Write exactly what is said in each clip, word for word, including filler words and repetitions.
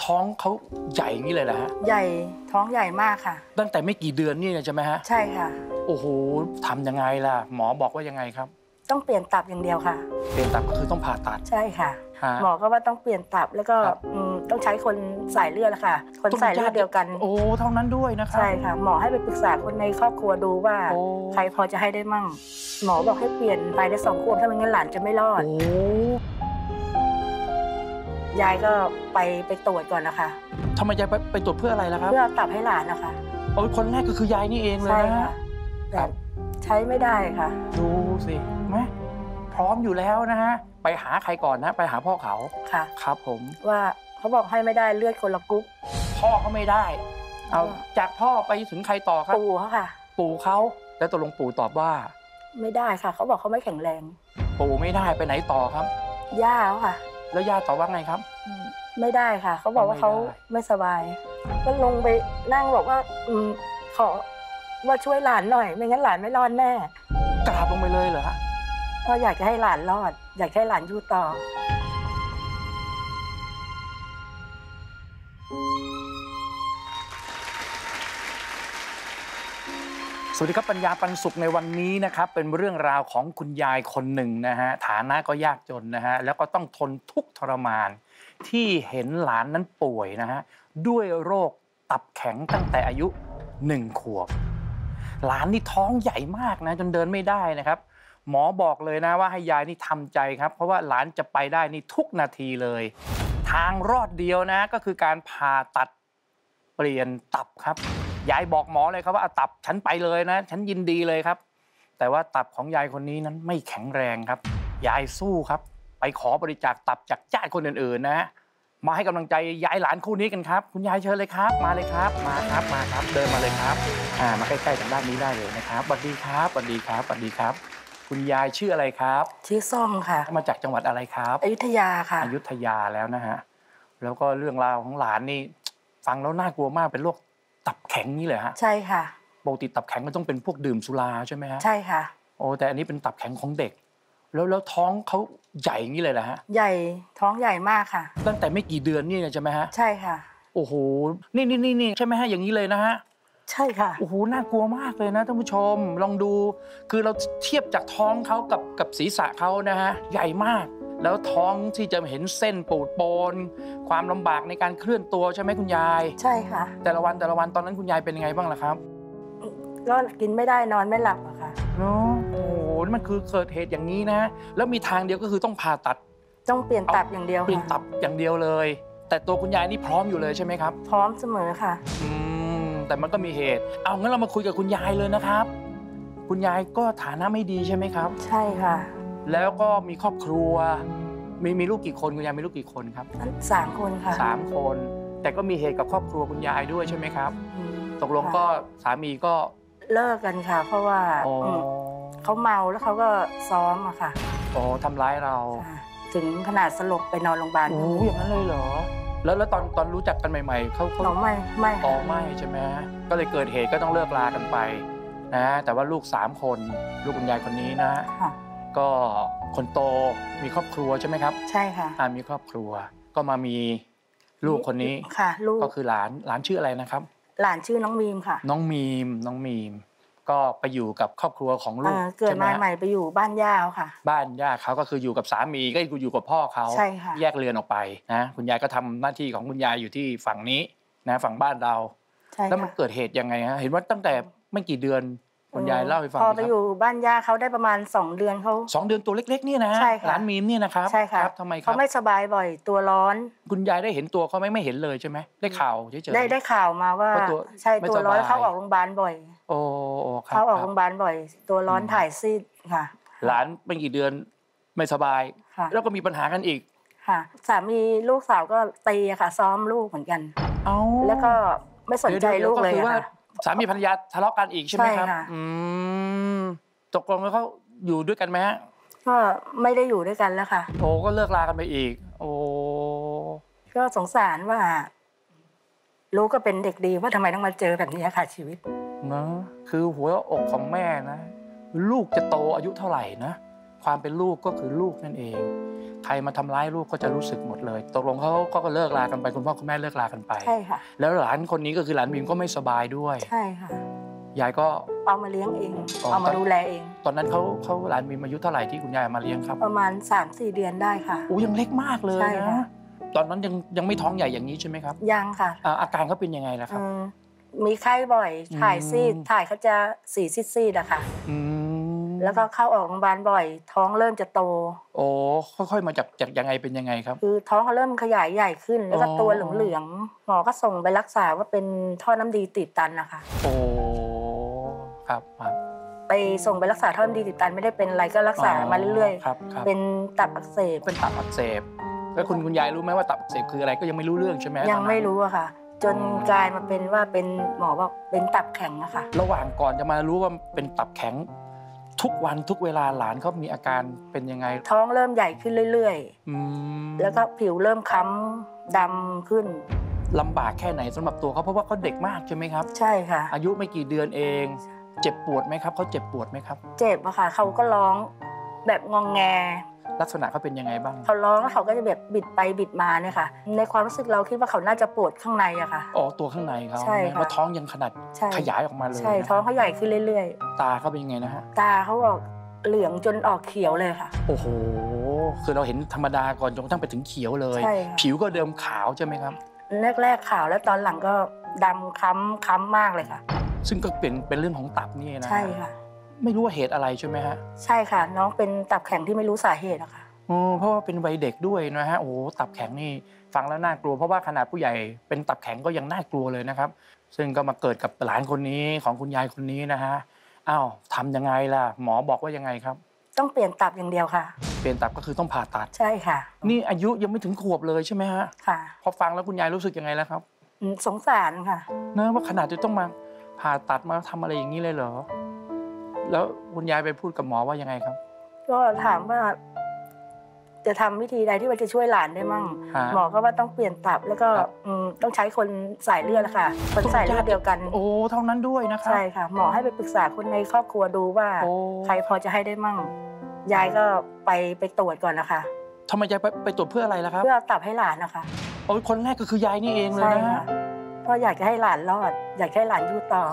ท้องเขาใหญ่อย่างนี้เลยนะฮะใหญ่ท้องใหญ่มากค่ะตั้งแต่ไม่กี่เดือนนี่ใช่ไหมฮะใช่ค่ะโอ้โหทำยังไงล่ะหมอบอกว่ายังไงครับต้องเปลี่ยนตับอย่างเดียวค่ะเปลี่ยนตับก็คือต้องผ่าตัดใช่ค่ะหมอก็ว่าต้องเปลี่ยนตับแล้วก็ต้องใช้คนสายเลือดค่ะคนสายเลือดเดียวกันโอ้เท่านั้นด้วยนะครับใช่ค่ะหมอให้ไปปรึกษาคนในครอบครัวดูว่าใครพอจะให้ได้มั่งหมอบอกให้เปลี่ยนภายในสองขวบถ้าไม่งั้นหลานจะไม่รอดยายก็ไปไปตรวจก่อนนะคะทำไมยายไปไปตรวจเพื่ออะไรล่ะครับเพื่อตับให้หลานนะคะโอ้ยคนแรกก็คือยายนี่เองเลยนะแต่ใช้ไม่ได้ค่ะดูสิไหมพร้อมอยู่แล้วนะฮะไปหาใครก่อนนะไปหาพ่อเขาค่ะครับผมว่าเขาบอกให้ไม่ได้เลือดคนละกรุ๊ปพ่อเขาไม่ได้เอาจากพ่อไปถึงใครต่อครับปู่เขาค่ะปู่เขาแล้วตกลงปู่ตอบว่าไม่ได้ค่ะเขาบอกเขาไม่แข็งแรงปู่ไม่ได้ไปไหนต่อครับย่าเขาค่ะแล้วย่าตอบว่าไงครับไม่ได้ค่ะเขาบอกว่าเขาไม่สบายก็ลงไปนั่งบอกว่าอืมขอว่าช่วยหลานหน่อยไม่งั้นหลานไม่รอดแน่กราบลงไปเลยเหรอฮะเพราะอยากจะให้หลานรอดอยากให้หลานอยู่ต่อสวัสดีครับปัญญาปันสุขในวันนี้นะครับเป็นเรื่องราวของคุณยายคนหนึ่งนะฮะฐานะก็ยากจนนะฮะแล้วก็ต้องทนทุกข์ทรมานที่เห็นหลานนั้นป่วยนะฮะด้วยโรคตับแข็งตั้งแต่อายุหนึ่งขวบหลานนี่ท้องใหญ่มากนะจนเดินไม่ได้นะครับหมอบอกเลยนะว่าให้ยายนี่ทำใจครับเพราะว่าหลานจะไปได้นี่ทุกนาทีเลยทางรอดเดียวนะก็คือการผ่าตัดเปลี่ยนตับครับยายบอกหมอเลยครับว่าเอาตับฉันไปเลยนะฉันยินดีเลยครับแต่ว่าตับของยายคนนี้นั้นไม่แข็งแรงครับยายสู้ครับไปขอบริจาคตับจากญาติคนอื่นๆนะมาให้กำลังใจยายหลานคู่นี้กันครับคุณยายเชิญเลยครับมาเลยครับมาครับมาครับเดินมาเลยครับอ่ามาใกล้ๆทางด้านนี้ได้เลยนะครับสวัสดีครับสวัสดีครับสวัสดีครับคุณยายชื่ออะไรครับชื่อส้มค่ะมาจากจังหวัดอะไรครับอยุธยาค่ะอยุธยาแล้วนะฮะแล้วก็เรื่องราวของหลานนี่ฟังแล้วน่ากลัวมากเป็นโรคตับแข็งนี่เลยฮะใช่ค่ะปกติตับแข็งมันต้องเป็นพวกดื่มสุราใช่ไหมฮะใช่ค่ะโอ้แต่อันนี้เป็นตับแข็งของเด็กแล้วแล้วท้องเขาใหญ่อย่างนี้เลยเหรอฮะใหญ่ท้องใหญ่มากค่ะตั้งแต่ไม่กี่เดือนนี่ใช่ไหมฮะใช่ค่ะโอ้โหนี่นี่นี่นี่ใช่ไหมฮะอย่างนี้เลยนะฮะใช่ค่ะโอ้โหน่ากลัวมากเลยนะท่านผู้ชมลองดูคือเราเทียบจากท้องเขากับกับศีรษะเขานะฮะใหญ่มากแล้วท้องที่จะเห็นเส้นปูดโปนความลำบากในการเคลื่อนตัวใช่ไหมคุณยายใช่ค่ะแต่ละวันแต่ละวันตอนนั้นคุณยายเป็นยังไงบ้างล่ะครับก็กินไม่ได้นอนไม่หลับอะค่ะเนาะโอ้โหมันคือเกิดเหตุอย่างนี้นะแล้วมีทางเดียวก็คือต้องผ่าตัดต้องเปลี่ยนตับอย่างเดียวเปลี่ยนตับอย่างเดียวเลยแต่ตัวคุณยายนี่พร้อมอยู่เลยใช่ไหมครับพร้อมเสมอค่ะอืมแต่มันก็มีเหตุเอางั้นเรามาคุยกับคุณยายเลยนะครับคุณยายก็ฐานะไม่ดีใช่ไหมครับใช่ค่ะแล้วก็มีครอบครัวมีมีลูกกี่คนคุณยายมีลูกกี่คนครับสามคนค่ะสามคนแต่ก็มีเหตุกับครอบครัวคุณยายด้วยใช่ไหมครับตกลงก็สามีก็เลิกกันค่ะเพราะว่าเขาเมาแล้วเขาก็ซ้อมอะค่ะอ๋อทำร้ายเราถึงขนาดสลบไปนอนโรงพยาบาลโอ้อย่างนั้นเลยเหรอแล้วแล้วตอนตอนรู้จักกันใหม่ๆเขาเขาไม่ไม่อ๋อไม่ใช่ไหมก็เลยเกิดเหตุก็ต้องเลิกลากันไปนะแต่ว่าลูกสามคนลูกคุณยายคนนี้นะก็คนโตมีครอบครัวใช่ไหมครับใช่ค่ะมีครอบครัวก็มามีลูกคนนี้ค่ะลูกก็คือหลานหลานชื่ออะไรนะครับหลานชื่อน้องมีมค่ะน้องมีมน้องมีมก็ไปอยู่กับครอบครัวของลูกเกิดมาใหม่ไปอยู่บ้านย่าค่ะบ้านย่าเขาก็คืออยู่กับสามีก็คืออยู่กับพ่อเขาใช่ค่ะแยกเรือนออกไปนะคุณยายก็ทำหน้าที่ของคุณยายอยู่ที่ฝั่งนี้นะฝั่งบ้านเราแล้วมันเกิดเหตุยังไงฮะเห็นว่าตั้งแต่ไม่กี่เดือนคุณยายเล่าให้ฟังพอไปอยู่บ้านย่าเขาได้ประมาณสองเดือนเขาสองเดือนตัวเล็กๆนี่นะหลานมีมนี่นะครับใช่ค่ะทำไมครับเขาไม่สบายบ่อยตัวร้อนคุณยายได้เห็นตัวเขาไหมไม่เห็นเลยใช่ไหมได้ข่าวเฉยๆได้ได้ข่าวมาว่าใช่ตัวร้อนเขาออกโรงพยาบาลบ่อยโอ้เขาออกโรงพยาบาลบ่อยตัวร้อนถ่ายซีดค่ะหลานไม่กี่เดือนไม่สบายแล้วก็มีปัญหากันอีกค่ะสามีลูกสาวก็ตีค่ะซ้อมลูกเหมือนกันเอาแล้วก็ไม่สนใจลูกเลยค่ะสามีภรรยาทะเลาะกันอีกใช่ไหมครับอืมตกลงแล้วเขาอยู่ด้วยกันไหมฮะก็ไม่ได้อยู่ด้วยกันแล้วค่ะโอ้ก็เลิกลากันไปอีกโอ้ก็สงสารว่าลูกก็เป็นเด็กดีว่าทำไมต้องมาเจอแบบนี้ค่ะชีวิตนะคือหัวอกของแม่นะลูกจะโตอายุเท่าไหร่นะความเป็นลูกก็คือลูกนั่นเองใครมาทำร้ายลูกก็จะรู้สึกหมดเลยตกลงเขาก็เลิกลากันไปคุณพ่อคุณแม่เลิกลากันไปใช่ค่ะแล้วหลานคนนี้ก็คือหลานบีมก็ไม่สบายด้วยใช่ค่ะยายก็เอามาเลี้ยงเองเอามาดูแลเองตอนนั้นเขาเขาหลานบีมอายุเท่าไหร่ที่คุณยายมาเลี้ยงครับประมาณ สามสี่ เดือนได้ค่ะโอ้ยังเล็กมากเลยนะตอนนั้นยังยังไม่ท้องใหญ่อย่างนี้ใช่ไหมครับยังค่ะอาการเขาเป็นยังไงล่ะครับมีไข้บ่อยถ่ายซีดถ่ายเขาจะสีซีดๆอะค่ะแล้วก็เข้าออกโรงพยาบาลบ่อยท้องเริ่มจะโตโอ้ค่อยๆมาจากจากยังไงเป็นยังไงครับคือท้องเขาเริ่มขยายใหญ่ขึ้นแล้วก็ตัวเหลืองๆหมอก็ส่งไปรักษาว่าเป็นท่อน้ำดีตีบตันนะคะโอ้ครับไปส่งไปรักษาท่อน้ำดีตีบตันไม่ได้เป็นอะไรก็รักษามาเรื่อยๆเป็นตับอักเสบเป็นตับอักเสบแล้วคุณคุณยายรู้ไหมว่าตับอักเสบคืออะไรก็ยังไม่รู้เรื่องใช่ไหมยังไม่รู้อะค่ะจนกลายมาเป็นว่าเป็นหมอบอกเป็นตับแข็งอะค่ะระหว่างก่อนจะมารู้ว่าเป็นตับแข็งทุกวันทุกเวลาหลานเขามีอาการเป็นยังไงท้องเริ่มใหญ่ขึ้นเรื่อยๆแล้วก็ผิวเริ่มค้ำดำขึ้นลำบากแค่ไหนสำหรับตัวเขาเพราะว่าเขาเด็กมากใช่ไหมครับใช่ค่ะอายุไม่กี่เดือนเองเจ็บปวดไหมครับเขาเจ็บปวดไหมครับเจ็บอะค่ะเขาก็ร้องแบบงองแงลักษณะเขาเป็นยังไงบ้างเขาร้องแล้วเขาก็จะแบบบิดไปบิดมาเนี่ยค่ะในความรู้สึกเราคิดว่าเขาน่าจะปวดข้างในอะค่ะอ๋อตัวข้างในเขาใช่ค่ะว่าท้องยังขนาดขยายออกมาเลยใช่ท้องเขาใหญ่ขึ้นเรื่อยๆตาเขาเป็นยังไงนะฮะตาเขาออกเหลืองจนออกเขียวเลยค่ะโอ้โหคือเราเห็นธรรมดาก่อนจนกระทั่งไปถึงเขียวเลยผิวก็เดิมขาวใช่ไหมครับแรกๆขาวแล้วตอนหลังก็ดำค้ำค้ำมากเลยค่ะซึ่งก็เป็นเป็นเรื่องของตับนี่นะใช่ค่ะไม่รู้ว่าเหตุอะไรใช่ไหมฮะใช่ค่ะน้องเป็นตับแข็งที่ไม่รู้สาเหตุอะค่ะอ๋อเพราะว่าเป็นวัยเด็กด้วยนะฮะโอ้ตับแข็งนี่ฟังแล้วน่ากลัวเพราะว่าขนาดผู้ใหญ่เป็นตับแข็งก็ยังน่ากลัวเลยนะครับซึ่งก็มาเกิดกับหลานคนนี้ของคุณยายคนนี้นะฮะอ้าวทำยังไงล่ะหมอบอกว่ายังไงครับต้องเปลี่ยนตับอย่างเดียวค่ะเปลี่ยนตับก็คือต้องผ่าตัดใช่ค่ะนี่อายุยังไม่ถึงขวบเลยใช่ไหมฮะค่ะพอฟังแล้วคุณยายรู้สึกยังไงแล้วครับสงสารค่ะเนอะว่าขนาดจะต้องมาผ่าตัดมาทำอะไรอย่างนี้เลยเหรอแล้วคุณยายไปพูดกับหมอว่ายังไงครับก็ถามว่าจะทำวิธีใดที่มันจะช่วยหลานได้มั่งหมอก็ว่าต้องเปลี่ยนตับแล้วก็ต้องใช้คนสายเลือดค่ะคนสายเลือดเดียวกันโอ้เท่านั้นด้วยนะครับใช่ค่ะหมอให้ไปปรึกษาคนในครอบครัวดูว่าใครพอจะให้ได้มั่งยายก็ไปไปตรวจก่อนนะคะทำไมยายไปไปตรวจเพื่ออะไรล่ะครับเพื่อตับให้หลานนะคะโอ้คนแรกก็คือยายนี่เองเลยนะเพราะอยากจะให้หลานรอดอยากให้หลานอยู่ต่อ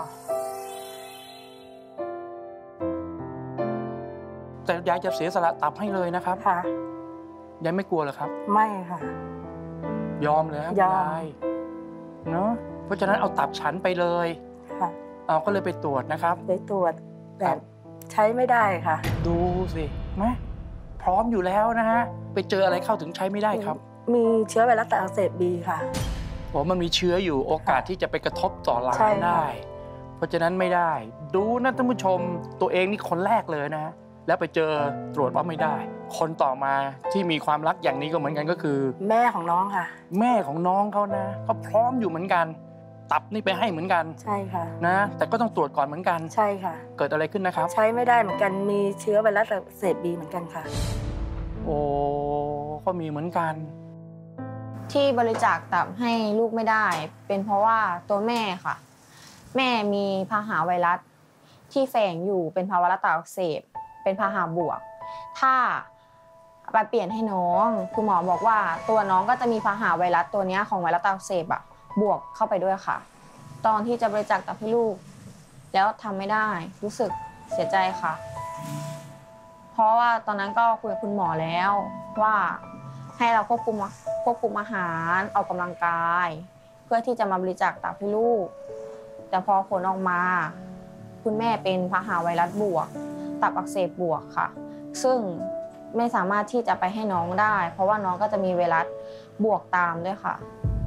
แต่ยายจะเสียสละตับให้เลยนะครับค่ะยายไม่กลัวเหรอครับไม่ค่ะยอมเลยครับยายเนาะเพราะฉะนั้นเอาตับฉันไปเลยค่ะเอาก็เลยไปตรวจนะครับไปตรวจแต่ใช้ไม่ได้ค่ะดูสิไหมพร้อมอยู่แล้วนะฮะไปเจออะไรเข้าถึงใช้ไม่ได้ครับมีเชื้อไวรัสตับอักเสบบีค่ะโอ้มันมีเชื้ออยู่โอกาสที่จะไปกระทบต่อหลานได้เพราะฉะนั้นไม่ได้ดูนะท่านผู้ชมตัวเองนี่คนแรกเลยนะแล้วไปเจอตรวจว่าไม่ได้คนต่อมาที่มีความรักอย่างนี้ก็เหมือนกันก็คือแม่ของน้องค่ะแม่ของน้องเขานะเขาพร้อมอยู่เหมือนกันตับนี่ไปให้เหมือนกันใช่ค่ะนะแต่ก็ต้องตรวจก่อนเหมือนกันใช่ค่ะเกิดอะไรขึ้นนะครับใช้ไม่ได้เหมือนกันมีเชื้อไวรัสตับอักเสบบีเหมือนกันค่ะโอ้ก็มีเหมือนกันที่บริจาคตับให้ลูกไม่ได้เป็นเพราะว่าตัวแม่ค่ะแม่มีพาหะไวรัสที่แฝงอยู่เป็นภาวะตับอักเสบเป็นพาหะบวกถ้าไปเปลี่ยนให้น้องคุณหมอบอกว่าตัวน้องก็จะมีพาหะไวรัสตัวนี้ของไวรัสตับอักเสบอะบวกเข้าไปด้วยค่ะตอนที่จะบริจาคตับให้ลูกแล้วทำไม่ได้รู้สึกเสียใจค่ะเพราะว่าตอนนั้นก็คุยกับคุณหมอแล้วว่าให้เราควบคุมควบคุมอาหารออกกำลังกายเพื่อที่จะมาบริจาคตับให้ลูกแต่พอผลออกมาคุณแม่เป็นพาหะไวรัสบวกตับอักเสบบวกค่ะซึ่งไม่สามารถที่จะไปให้น้องได้เพราะว่าน้องก็จะมีไวรัสบวกตามด้วยค่ะ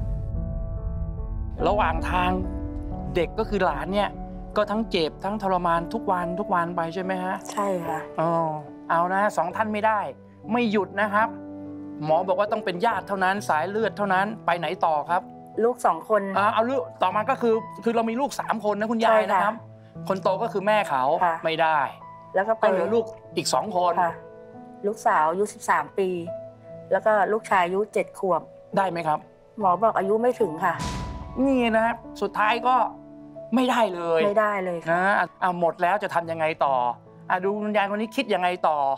ระหว่างทางเด็กก็คือหลานเนี่ยก็ทั้งเจ็บทั้งทรมานทุกวันทุกวันไปใช่ไหมฮะใช่ค่ะอ๋อเอานะสองท่านไม่ได้ไม่หยุดนะครับหมอบอกว่าต้องเป็นญาติเท่านั้นสายเลือดเท่านั้นไปไหนต่อครับลูกสองคนอ่าเอาลูกต่อมาก็คือคือเรามีลูกสามคนนะคุณยายนะครับคนโตก็คือแม่เขาไม่ได้แล้วก็ไปเหลือลูกอีกสองคนลูกสาวอายุสิบสามปีแล้วก็ลูกชายอายุเจ็ดขวบได้ไหมครับหมอบอกอายุไม่ถึงค่ะนี่นะสุดท้ายก็ไม่ได้เลยไม่ได้เลยนะเอาหมดแล้วจะทำยังไงต่ออ่ะดูคุณยายคนนี้คิดยังไงต่อ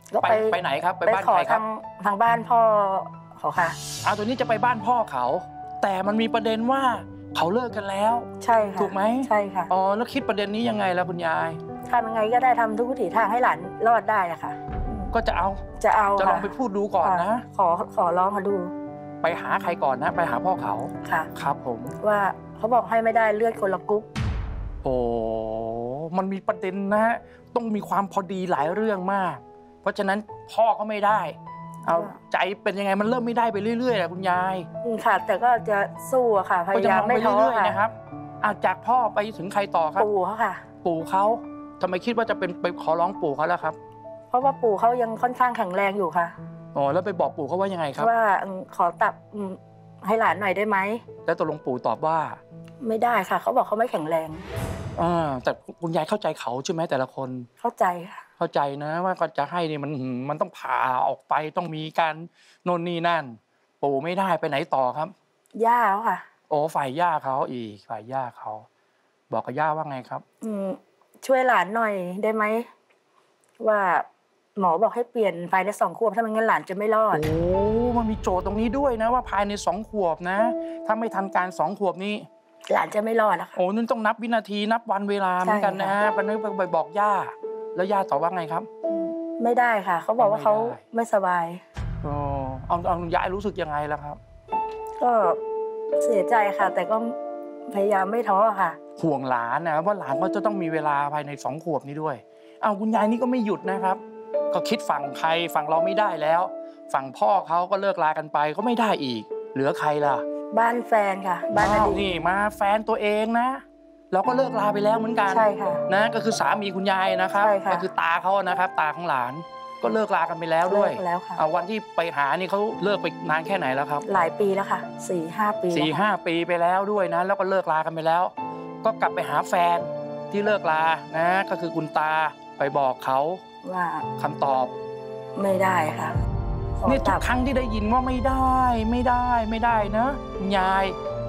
ไปไปไหนครับไปบ้านใครครับทางบ้านพ่อเขาค่ะเอาตัวนี้จะไปบ้านพ่อเขาแต่มันมีประเด็นว่าเขาเลิกกันแล้วใช่ค่ะถูกไหมใช่ค่ะอ๋อแล้วคิดประเด็นนี้ยังไงล่ะคุณยายทำยังไงก็ได้ทำทุกวิถีทางให้หลานรอดได้อะค่ะก็จะเอาจะเอาจะลองไปพูดดูก่อนนะขอขอร้องเขาดูไปหาใครก่อนนะไปหาพ่อเขาค่ะครับผมว่าเขาบอกให้ไม่ได้เลือดคนละกรุ๊ปโอ้มันมีประเด็นนะต้องมีความพอดีหลายเรื่องมากเพราะฉะนั้นพ่อก็ไม่ได้เอาใจเป็นยังไงมันเริ่มไม่ได้ไปเรื่อยๆนะคุณยายค่ะแต่ก็จะสู้อะค่ะพยายามไม่ท้อค่ะนะครับเอาจากพ่อไปถึงใครต่อครับปู่เขาค่ะปู่เขาทำไมคิดว่าจะเป็นไปขอร้องปู่เขาแล้วครับเพราะว่าปู่เขายังค่อนข้างแข็งแรงอยู่ค่ะอ๋อแล้วไปบอกปู่เขาว่ายังไงครับว่าขอตับให้หลานหน่อยได้ไหมแล้วตกลงปู่ตอบว่าไม่ได้ค่ะเขาบอกเขาไม่แข็งแรงอ่าแต่คุณยายเข้าใจเขาใช่ไหมแต่ละคนเข้าใจค่ะเข้าใจนะว่าก็จะให้นี่มันมันต้องผ่าออกไปต้องมีการโน่นนี่นั่นปู่ไม่ได้ไปไหนต่อครับย่าเขาค่ะโอ้ฝ่ายย่าเขาอีกฝ่ายย่าเขาบอกกับย่าว่าไงครับอืมช่วยหลานหน่อยได้ไหมว่าหมอบอกให้เปลี่ยนภายในสองขวบถ้าไม่งั้นหลานจะไม่รอดโอ้มันมีโจทย์ตรงนี้ด้วยนะว่าภายในสองขวบนะถ้าไม่ทันการสองขวบนี้หลานจะไม่รอดนะคะโอ้นั่นต้องนับวินาทีนับวันเวลาเหมือนกันนะฮะมันไปบอกย่าแล้วย่าตอบว่าไงครับไม่ได้ค่ะเขาบอกว่าเขาไม่สบายอ๋อเอาเอายายรู้สึกยังไงล่ะครับก็เสียใจค่ะแต่ก็พยายามไม่ท้อค่ะห่วงหลานนะว่าหลานก็จะต้องมีเวลาภายในสองขวบนี้ด้วยเอาคุณยายนี่ก็ไม่หยุดนะครับก็คิดฝั่งใครฝั่งเราไม่ได้แล้วฝั่งพ่อเขาก็เลิกลากันไปก็ไม่ได้อีกเหลือใครล่ะบ้านแฟนค่ะบ้านอดีตนี่มาแฟนตัวเองนะเราก็เลิกลาไปแล้วเหมือนกันใช่ค่ะนะก็คือสามีคุณยายนะครับก็คือตาเขานะครับตาของหลานก็เลิกลากันไปแล้วด้วยแล้วค่ะเอาวันที่ไปหานี่เขาเลิกไปนานแค่ไหนแล้วครับหลายปีแล้วค่ะสี่ห้าปีสี่ห้าปีไปแล้วด้วยนะแล้วก็เลิกลากันไปแล้วก็กลับไปหาแฟนที่เลิกลานะก็คือคุณตาไปบอกเขาว่าคำตอบไม่ได้ค่ะนี่ทุกครั้งที่ได้ยินว่าไม่ได้ไม่ได้ไม่ได้นะคุณยาย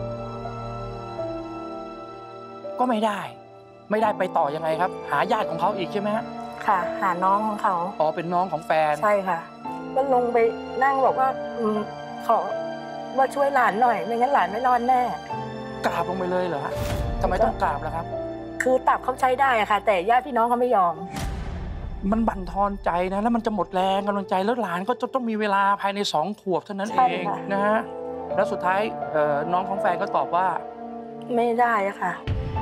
ก็ไม่ได้ไม่ได้ไปต่อยังไงครับหาญาติของเขาอีกใช่ไหมฮะค่ะหาน้องของเขาอ๋อเป็นน้องของแฟนใช่ค่ะก็ลงไปนั่งบอกว่าอืมขอว่าช่วยหลานหน่อยไม่งั้นหลานไม่รอดแน่กราบลงไปเลยเหรอฮะทำไมต้องกราบล่ะครับคือตับเขาใช้ได้อะค่ะแต่ญาติพี่น้องเขาไม่ยอมมันบั่นทอนใจนะแล้วมันจะหมดแรงกำลังใจแล้วหลานก็จะต้องมีเวลาภายในสองขวบเท่านั้นเองนะฮะแล้วสุดท้ายน้องของแฟนก็ตอบว่าไม่ได้อะค่ะ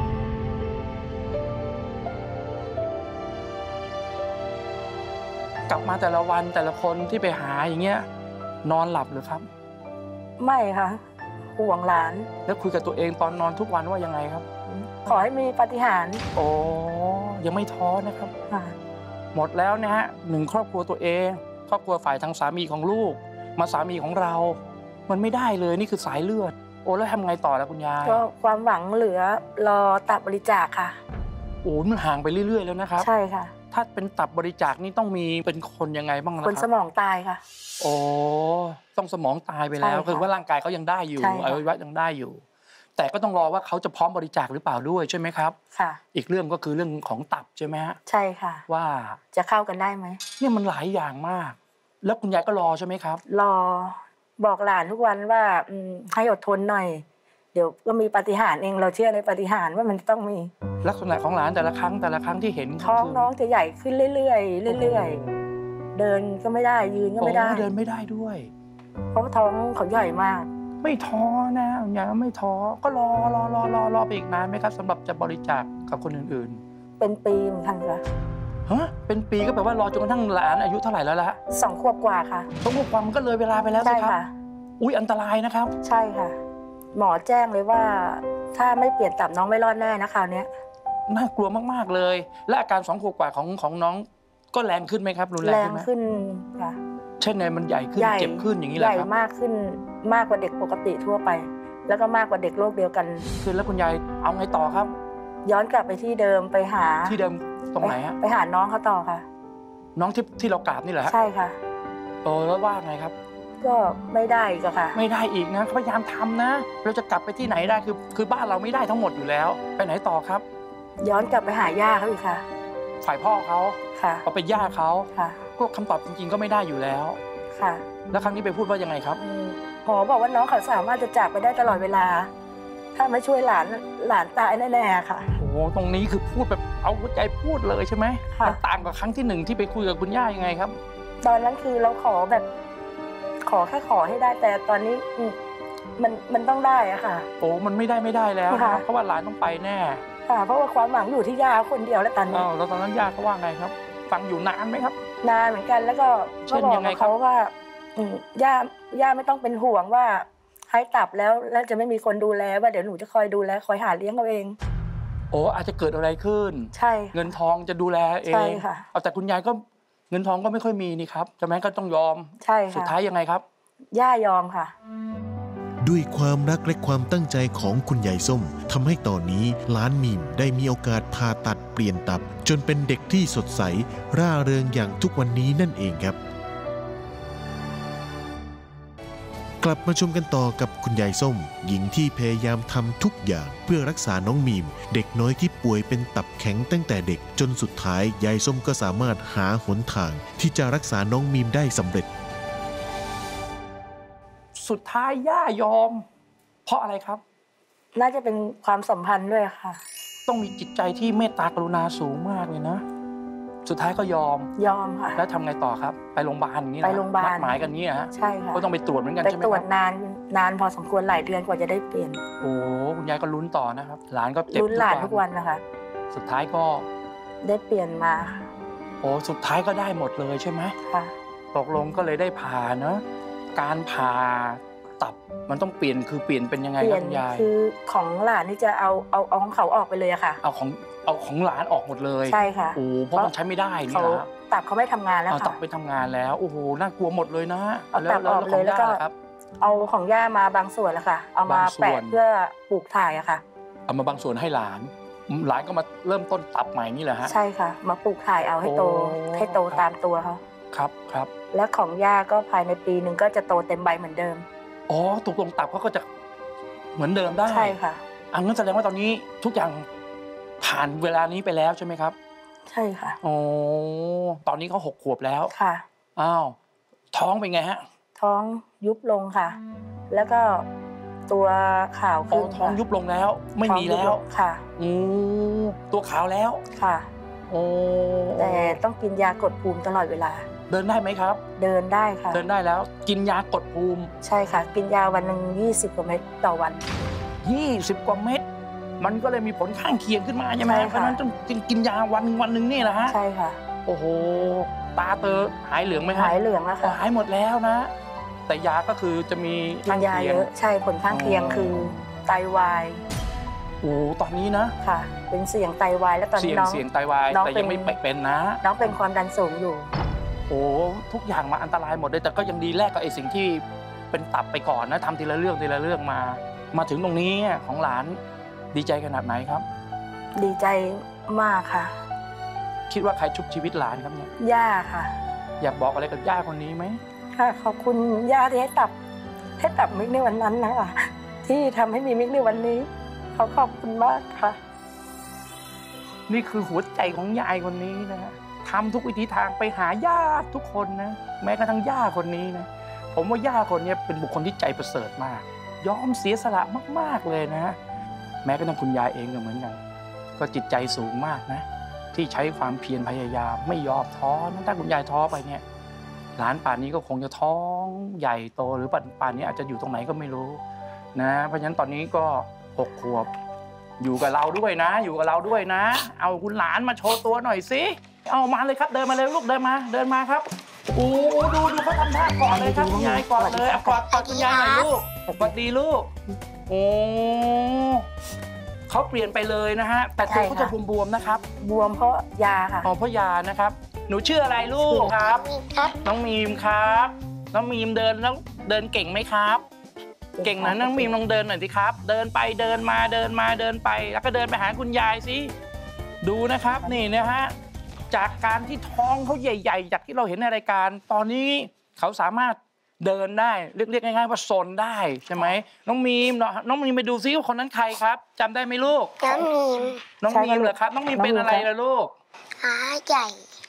กลับมาแต่ละวันแต่ละคนที่ไปหาอย่างเงี้ยนอนหลับหรือครับไม่ค่ะห่วงหลานแล้วคุยกับตัวเองตอนนอนทุกวันว่ายังไงครับขอให้มีปาฏิหาริย์โอ้ยังไม่ท้อนะครับหมดแล้วนะฮะหนึ่งครอบครัวตัวเองครอบครัวฝ่ายทางสามีของลูกมาสามีของเรามันไม่ได้เลยนี่คือสายเลือดโอ้แล้วทำไงต่อแล้วคุณยายก็ความหวังเหลือรอตับบริจาคค่ะโอ้มันห่างไปเรื่อยๆแล้วนะครับใช่ค่ะถ้าเป็นตับบริจาคนี่ต้องมีเป็นคนยังไงบ้างล่ะครับคนสมองตายค่ะโอ้ต้องสมองตายไปแล้วคือว่าร่างกายเขายังได้อยู่อวัยวะยังได้อยู่แต่ก็ต้องรอว่าเขาจะพร้อมบริจาคหรือเปล่าด้วยใช่ไหมครับค่ะอีกเรื่องก็คือเรื่องของตับใช่ไหมฮะใช่ค่ะว่าจะเข้ากันได้ไหมเนี่ยมันหลายอย่างมากแล้วคุณยายก็รอใช่ไหมครับรอบอกหลานทุกวันว่าให้อดทนหน่อยเดี๋ยวก็มีปาฏิหาริย์เองเราเชื่อในปาฏิหาริย์ว่ามันต้องมีลักษณะของหลานแต่ละครั้งแต่ละครั้งที่เห็นท้องน้องจะใหญ่ขึ้นเรื่อยๆเรื่อยๆเดินก็ไม่ได้ยืนก็ไม่ได้เดินไม่ได้ด้วยเพราะท้องเขาใหญ่มากไม่ท้อนะอย่าไม่ท้อก็รอรอรอรอรอไปอีกนานไหมครับสำหรับจะบริจาคกับคนอื่นๆเป็นปีเหมือนกันค่ะฮะเป็นปีก็แปลว่ารอจนกระทั่งหลานอายุเท่าไหร่แล้วล่ะสองขวบกว่าค่ะสองขวบกว่ามันก็เลยเวลาไปแล้วใช่ค่ะอุ๊ยอันตรายนะครับใช่ค่ะหมอแจ้งเลยว่าถ้าไม่เปลี่ยนตับน้องไม่รอดแน่นะคราวนี้น่ากลัวมากๆเลยและอาการสองขวบกว่าของของน้องก็แรงขึ้นไหมครับรุนแรงขึ้นไหมแรงขึ้นค่ะเช่นไงมันใหญ่ขึ้นเจ็บขึ้นอย่างนี้แหละครับใหญ่มากขึ้นมากกว่าเด็กปกติทั่วไปแล้วก็มากกว่าเด็กโรคเดียวกันคือแล้วคุณยายเอาไงต่อครับย้อนกลับไปที่เดิมไปหาที่เดิมตรงไหนฮะไปหาน้องเขาต่อค่ะน้องที่ที่เรากราบนี่แหละใช่ค่ะโอ้แล้วว่าไงครับก็ไม่ได้อีกค่ะไม่ได้อีกนะพยายามทำนะเราจะกลับไปที่ไหนได้คือคือบ้านเราไม่ได้ทั้งหมดอยู่แล้วไปไหนต่อครับย้อนกลับไปหาย่าเขาอีกค่ะฝ่ายพ่อเขาค่ะพอเป็นย่าเขาค่ะก็คำตอบจริงๆก็ไม่ได้อยู่แล้วค่ะแล้วครั้งนี้ไปพูดว่ายังไงครับหมอบอกว่าน้องเขาสามารถจะจากไปได้ตลอดเวลาถ้าไม่ช่วยหลานหลานตายแน่ๆค่ะโอ้ตรงนี้คือพูดแบบเอาหัวใจพูดเลยใช่ไหมมันต่างกับครั้งที่หนึ่งที่ไปคุยกับคุณย่ายังไงครับตอนนั้นคือเราขอแบบขอแค่ขอให้ได้แต่ตอนนี้มันมันต้องได้อะค่ะโอ้มันไม่ได้ไม่ได้แล้วเพราะว่าหลานต้องไปแน่ค่ะเพราะว่าความหวังอยู่ที่ย่าคนเดียวแล้วตอนนี้แล้วตอนนั้นย่าเขาว่าไงครับฟังอยู่นานไหมครับนานเหมือนกันแล้วก็ก็บอกเขาว่าย่าย่าไม่ต้องเป็นห่วงว่าให้ตับแล้วแล้วจะไม่มีคนดูแลว่าเดี๋ยวหนูจะคอยดูแลคอยหาเลี้ยงเอาเองโอ้อาจจะเกิดอะไรขึ้นใช่เงินทองจะดูแลเองใช่ค่ะเอาแต่คุณยายก็เงินทองก็ไม่ค่อยมีนี่ครับใช่ไหมก็ต้องยอมใช่ค่ะสุดท้ายยังไงครับย่ายอมค่ะด้วยความรักและความตั้งใจของคุณยายส้มทำให้ตอนนี้หลานมีมได้มีโอกาสผ่าตัดเปลี่ยนตับจนเป็นเด็กที่สดใสร่าเริงอย่างทุกวันนี้นั่นเองครับกลับมาชมกันต่อกับคุณยายส้มหญิงที่พยายามทำทุกอย่างเพื่อรักษาน้องมีมเด็กน้อยที่ป่วยเป็นตับแข็งตั้งแต่เด็กจนสุดท้ายยายส้มก็สามารถหาหนทางที่จะรักษาน้องมีมได้สำเร็จสุดท้ายย่ายอมเพราะอะไรครับน่าจะเป็นความสัมพันธ์ด้วยค่ะต้องมีจิตใจที่เมตตากรุณาสูงมากเลยนะสุดท้ายก็ยอมยอมค่ะแล้วทำไงต่อครับไปโรงพยาบาลนี้ไปโรงพยาบาลนัดหมายกันนี้ฮะใช่ค่ะก็ต้องไปตรวจเหมือนกันใช่ไหมไปตรวจนานนานพอสมควรหลายเดือนกว่าจะได้เปลี่ยนโอ้คุณยายก็ลุ้นต่อนะครับหลานก็เจ็บลุ้นหลานทุกวันนะคะสุดท้ายก็ได้เปลี่ยนมาโอ้สุดท้ายก็ได้หมดเลยใช่ไหมค่ะตกลงก็เลยได้ผ่าเนอะการผ่าตับมันต้องเปลี่ยนคือเปลี่ยนเป็นยังไงครับคุณยายคือของหลานนี่จะเอาเอาเอาของเขาออกไปเลยอะค่ะเอาของเอาของหลานออกหมดเลยใช่ค่ะโอ้เพราะมันใช้ไม่ได้นี่นะตับเขาไม่ทำงานแล้วค่ะตับไปทำงานแล้วโอ้โหน่ากลัวหมดเลยนะเอาตับออกเลยแล้วก็เอาของย่ามาบางส่วนแล้วค่ะเอามาแปะเพื่อปลูกถ่ายอะค่ะเอามาบางส่วนให้หลานหลานก็มาเริ่มต้นตับใหม่นี่แหละฮะใช่ค่ะมาปลูกถ่ายเอาให้โตให้โตตามตัวเขาครับครับและของย่าก็ภายในปีหนึ่งก็จะโตเต็มใบเหมือนเดิมอ๋อตกลงตับเขาก็จะเหมือนเดิมได้ใช่ค่ะอันนั้นแสดงว่าตอนนี้ทุกอย่างผ่านเวลานี้ไปแล้วใช่ไหมครับใช่ค่ะอ๋อตอนนี้เขาหกขวบแล้วค่ะอ้าวท้องเป็นไงฮะท้องยุบลงค่ะแล้วก็ตัวขาวขึ้นท้องยุบลงแล้วไม่มีแล้วค่ะอือตัวขาวแล้วค่ะโอ้แต่ต้องกินยากดภูมิตลอดเวลาเดินได้ไหมครับเดินได้ค่ะเดินได้แล้วกินยากดภูมิใช่ค่ะกินยาวันหนึ่งยี่สิบกว่าเม็ดต่อวันยี่สิบกว่าเม็ดมันก็เลยมีผลข้างเคียงขึ้นมาใช่ไหมเพราะนั้นต้องกินยาวันวันหนึ่งนี่แหละฮะใช่ค่ะโอ้โหตาเตอหายเหลืองไหมฮะหายเหลืองแล้วค่ะหายหมดแล้วนะแต่ยาก็คือจะมีข้างเคียงใช่ผลข้างเคียงคือไตวายโอ้ตอนนี้นะค่ะเป็นเสี่ยงไตวายแล้วตอนนี้น้องเสี่ยงไตวายแต่ยังไม่เป็นนะน้องเป็นความดันสูงอยู่โอ้ทุกอย่างมาอันตรายหมดเลยแต่ก็ยังดีแลกกับไอ้สิ่งที่เป็นตับไปก่อนนะทำทีละเรื่องทีละเรื่องมามาถึงตรงนี้ของหลานดีใจขนาดไหนครับดีใจมากค่ะคิดว่าใครชุบชีวิตหลานครับเนี่ยย่าค่ะอยากบอกอะไรกับย่าคนนี้ไหมค่ะขอบคุณย่าที่ให้ตับให้ตับมิกในวันนั้นนะคะที่ทำให้มีมิกในวันนี้เขาขอบคุณมากค่ะนี่คือหัวใจของยายคนนี้นะฮะทำทุกวิธีทางไปหาญาติทุกคนนะแม้กระทั่งย่าคนนี้นะผมว่าย่าคนนี้เป็นบุคคลที่ใจประเสริฐมากยอมเสียสละมากๆเลยนะแม้กระทั่งคุณยายเองก็เหมือนกันก็จิตใจสูงมากนะที่ใช้ความเพียรพยายามไม่ยอมท้อนะถ้าคุณยายท้อไปเนี่ยหลานป่านนี้ก็คงจะท้องใหญ่โตหรือป่านนี้อาจจะอยู่ตรงไหนก็ไม่รู้นะเพราะฉะนั้นตอนนี้ก็หกขวบอยู่กับเราด้วยนะอยู่กับเราด้วยนะเอาคุณหลานมาโชว์ตัวหน่อยสิเอามาเลยครับเดินมาเลยลูกเดินมาเดินมาครับโอ้ดูดูเขาทำท่าก่อนเลยครับคุณยายก่อนเลยกอดกอดคุณยายหน่อยลูกสวัสดีลูกโอ้เขาเปลี่ยนไปเลยนะฮะแต่ตัวเขาจะบวมๆนะครับบวมเพราะยาค่ะอ๋อเพราะยานะครับหนูชื่ออะไรลูกครับน้องมีมครับน้องมีมเดินแล้วเดินเก่งไหมครับเก่งนะน้องมีมลองเดินหน่อยสิครับเดินไปเดินมาเดินมาเดินไปแล้วก็เดินไปหาคุณยายสิดูนะครับนี่นะฮะจากการที่ท้องเขาใหญ่ๆจากที่เราเห็นในรายการตอนนี้เขาสามารถเดินได้เรียกง่ายๆว่าโซนได้ใช่ไหมน้องมีมน้องมีมไปดูซิว่าคนนั้นใครครับจำได้ไหมลูกน้องมีมน้องมีมเหรอครับน้องมีมเป็นอะไรล่ะลูกขาใหญ่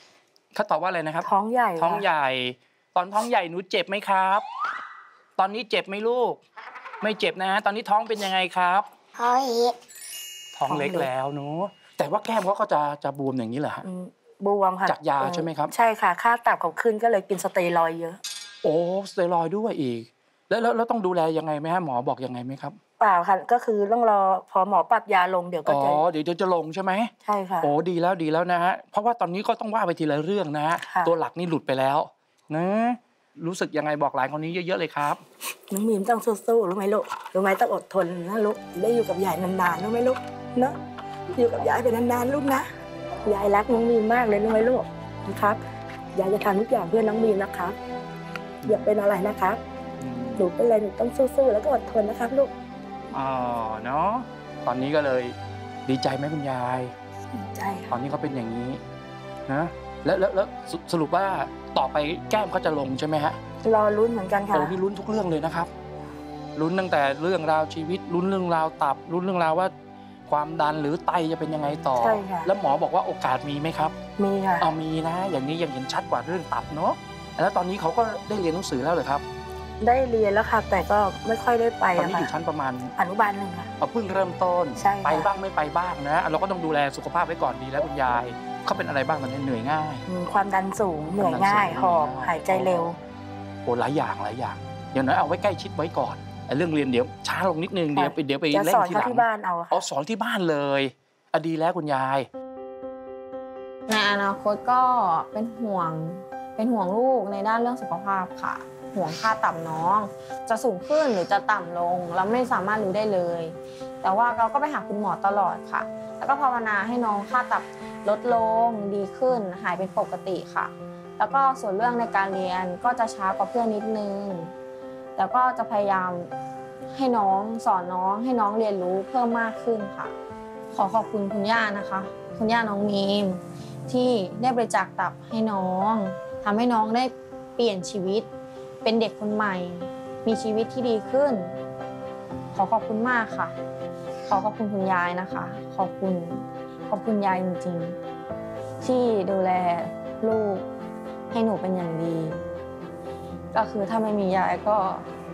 เขาตอบว่าอะไรนะครับท้องใหญ่ท้องใหญ่ตอนท้องใหญ่หนูเจ็บไหมครับตอนนี้เจ็บไหมลูกไม่เจ็บนะตอนนี้ท้องเป็นยังไงครับท้องเล็กท้องเล็กแล้วหนูแต่ว่าแก้มเขาก็จะจะบวมอย่างนี้เหรอฮะบวมค่ะจากยาใช่ไหมครับใช่ค่ะค่าตับเขาขึ้นก็เลยกินสเตียรอยด์เยอะโอ้สเตียรอยด์ด้วยอีกแล้วแล้วต้องดูแลยังไงไหมฮะหมอบอกยังไงไหมครับเปล่าค่ะก็คือต้องรอพอหมอปรับยาลงเดี๋ยวก็จะอ๋อเดี๋ยวจะลงใช่ไหมใช่ค่ะโอ้ดีแล้วดีแล้วนะฮะเพราะว่าตอนนี้ก็ต้องว่าไปทีละเรื่องนะฮะตัวหลักนี่หลุดไปแล้วนะรู้สึกยังไงบอกหลานคนนี้เยอะๆเลยครับน้องมีมต้องสู้ๆรู้ไหมลูกรู้ไหมต้องอดทนนะลูกได้อยู่กับยายนานๆรู้ไหมลูกเนาะอยู่กับยายไปนานๆลูกนะยายรักน้องมีมมากเลยรู้ไหมลูกนะครับยายจะทำทุกอย่างเพื่อน้องมีมนะครับอย่าเป็นอะไรนะครับหนูเป็นอะไรหนูต้องสู้ๆแล้วก็อดทนนะครับลูกอ๋อเนาะตอนนี้ก็เลยดีใจไหมคุณยายดีใจตอนนี้เขาเป็นอย่างนี้นะแล้วแล้วแล้วสรุปว่าต่อไปแก้มเขาจะลงใช่ไหมฮะรอลุ้นเหมือนกันค่ะโอ้นี่ลุ้นทุกเรื่องเลยนะครับลุ้นตั้งแต่เรื่องราวชีวิตลุ้นเรื่องราวตับลุ้นเรื่องราวว่าความดันหรือไตจะเป็นยังไงต่อใช่ค่ะแล้วหมอบอกว่าโอกาสมีไหมครับมีค่ะอ๋อมีนะอย่างนี้ยังเห็นชัดกว่าเรื่องตับเนาะแล้วตอนนี้เขาก็ได้เรียนหนังสือแล้วเหรอครับได้เรียนแล้วค่ะแต่ก็ไม่ค่อยได้ไปตอนนี้อยู่ชั้นประมาณอนุบาลหนึ่งค่ะเพิ่งเริ่มต้นไปบ้างไม่ไปบ้างนะเราก็ต้องดูแลสุขภาพไว้ก่อนดีแล้วคุณยายเขาเป็นอะไรบ้างตอนนี้เหนื่อยง่ายความดันสูงเหนื่อยง่ายหอบหายใจเร็วโอ้หลายอย่างหลายอย่างอย่างน้อยเอาไว้ใกล้ชิดไว้ก่อนเรื่องเรียนเดี๋ยวช้าลงนิดนึงเดี๋ยวไปเดี๋ยวไปเล่นทีหลังที่บ้านเอาอ๋อสอนที่บ้านเลยอดีแล้วคุณยายในอนาคตก็เป็นห่วงเป็นห่วงลูกในด้านเรื่องสุขภาพค่ะห่วงค่าตับน้องจะสูงขึ้นหรือจะต่ำลงเราไม่สามารถรู้ได้เลยแต่ว่าเราก็ไปหาคุณหมอตลอดค่ะแล้วก็ภาวนาให้น้องค่าตับลดลงดีขึ้นหายเป็นปกติค่ะแล้วก็ส่วนเรื่องในการเรียนก็จะช้ากว่าเพื่อนนิดนึงแต่ก็จะพยายามให้น้องสอนน้องให้น้องเรียนรู้เพิ่มมากขึ้นค่ะขอขอบคุณคุณย่านะคะคุณย่าน้องมีมที่ได้บริจาคตับให้น้องทำให้น้องได้เปลี่ยนชีวิตเป็นเด็กคนใหม่มีชีวิตที่ดีขึ้นขอขอบคุณมากค่ะขอขอบคุณคุณยายนะคะขอบคุณขอบคุณยายจริงๆที่ดูแลลูกให้หนูเป็นอย่างดีก็คือถ้าไม่มียายก็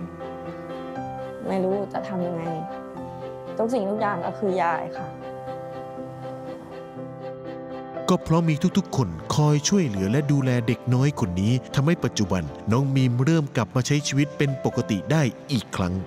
ไม่รู้จะทำยังไงทุกสิ่งทุกอย่างก็คือยายค่ะก็เพราะมีทุกๆคนคอยช่วยเหลือและดูแลเด็กน้อยคนนี้ทำให้ปัจจุบันน้องมีมเริ่มกลับมาใช้ชีวิตเป็นปกติได้อีกครั้ง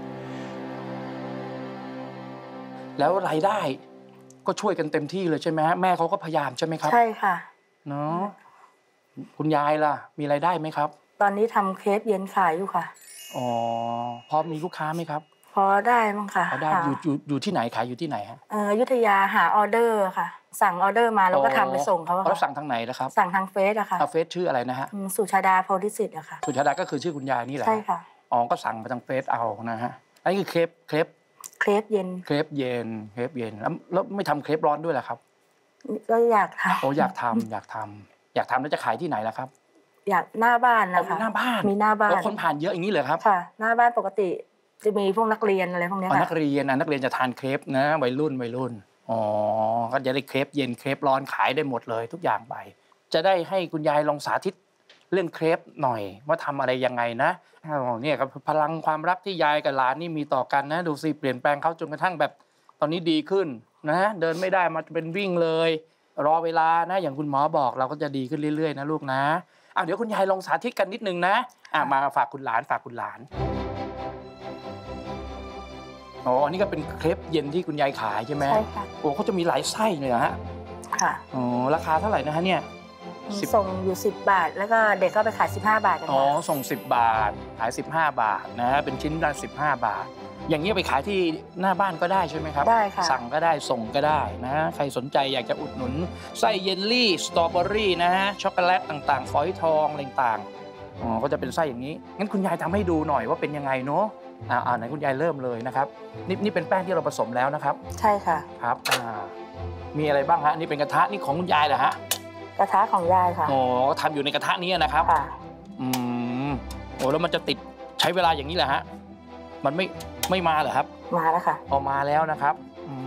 แล้วรายได้ก็ช่วยกันเต็มที่เลยใช่ไหมแม่เขาก็พยายามใช่ไหมครับใช่ค่ะเนาะคุณยายล่ะมีรายได้ไหมครับตอนนี้ทำเคฟเย็นขายอยู่ค่ะอ๋อพอมีลูกค้าไหมครับพอได้มั้งค่ะพอได้อยู่อยู่อยู่ที่ไหนขายอยู่ที่ไหนฮะเอออยุธยาหาออเดอร์ค่ะสั่งออเดอร์มาแล้วก็ทำไปส่งเขาแล้วสั่งทางไหนนะครับสั่งทางเฟซอะค่ะเฟซชื่ออะไรนะฮะสุชาดาโพธิสิทธิ์อะค่ะสุชาดาก็คือชื่อคุณยายนี่แหละใช่ค่ะอ๋อก็สั่งมาทางเฟซเอานะฮะอันนี้คือเครปเครปเครปเย็นเครปเย็นเครปเย็นแล้วแล้วไม่ทำเครปร้อนด้วยเหรอครับก็อยากทำโอ้อยากทำอยากทำอยากทำแล้วจะขายที่ไหนล่ะครับอยากหน้าบ้านนะคะหน้าบ้านมีหน้าบ้านคนผ่านเยอะอย่างนี้เลยครับค่ะหน้าบ้านปกติจะมีพวกนักเรียนอะไรพวกนี้ค่ะนักเรียนนักเรียนจะทานเครปนะวัยรุ่นวัยรุ่นอ๋อก็จะได้เครปเย็นเครปร้อนขายได้หมดเลยทุกอย่างไปจะได้ให้คุณยายลองสาธิตเรื่องเครปหน่อยว่าทำอะไรยังไงนะเนี่ยกับพลังความรักที่ยายกับหลานนี่มีต่อกันนะดูสิเปลี่ยนแปลงเขาจนกระทั่งแบบตอนนี้ดีขึ้นนะเดินไม่ได้มาเป็นวิ่งเลยรอเวลานะอย่างคุณหมอบอกเราก็จะดีขึ้นเรื่อยๆนะลูกนะอ่ะเดี๋ยวคุณยายลองสาธิตกันนิดนึงนะอ่ะมาฝากคุณหลานฝากคุณหลานอ๋ออันนี้ก็เป็นเครปเย็นที่คุณยายขายใช่ไหมใช่ค่ะโอ้เขาจะมีหลายไส้เลยฮะค่ะอ๋อราคาเท่าไหร่นะฮะเนี่ยส่งอยู่สิบบาทแล้วก็เด็กก็ไปขายสิบห้าบาทกันอ๋อส่งสิบบาทขายสิบห้าบาทนะเป็นชิ้นละสิบห้าบาทอย่างนี้ไปขายที่หน้าบ้านก็ได้ใช่ไหมครับได้ค่ะสั่งก็ได้ส่งก็ได้นะใครสนใจอยากจะอุดหนุนไส้เยลลี่สตรอเบอรี่นะฮะช็อกโกแลตต่างๆฝอยทองอะไรต่างๆอ๋อก็จะเป็นไส้อย่างนี้งั้นคุณยายทำให้ดูหน่อยว่าเป็นยังไงเนาะอ่าไหนคุณยายเริ่มเลยนะครับนี่นี่เป็นแป้งที่เราผสมแล้วนะครับใช่ค่ะครับอ่ามีอะไรบ้างฮะนี่เป็นกระทะนี่ของคุณยายเหรอฮะกระทะของยายค่ะอ๋อทำอยู่ในกระทะนี้นะครับค่ะอืมโอ้แล้วมันจะติดใช้เวลาอย่างนี้แหละฮะมันไม่ไม่มาเหรอครับมาแล้วค่ะพอมาแล้วนะครับอืม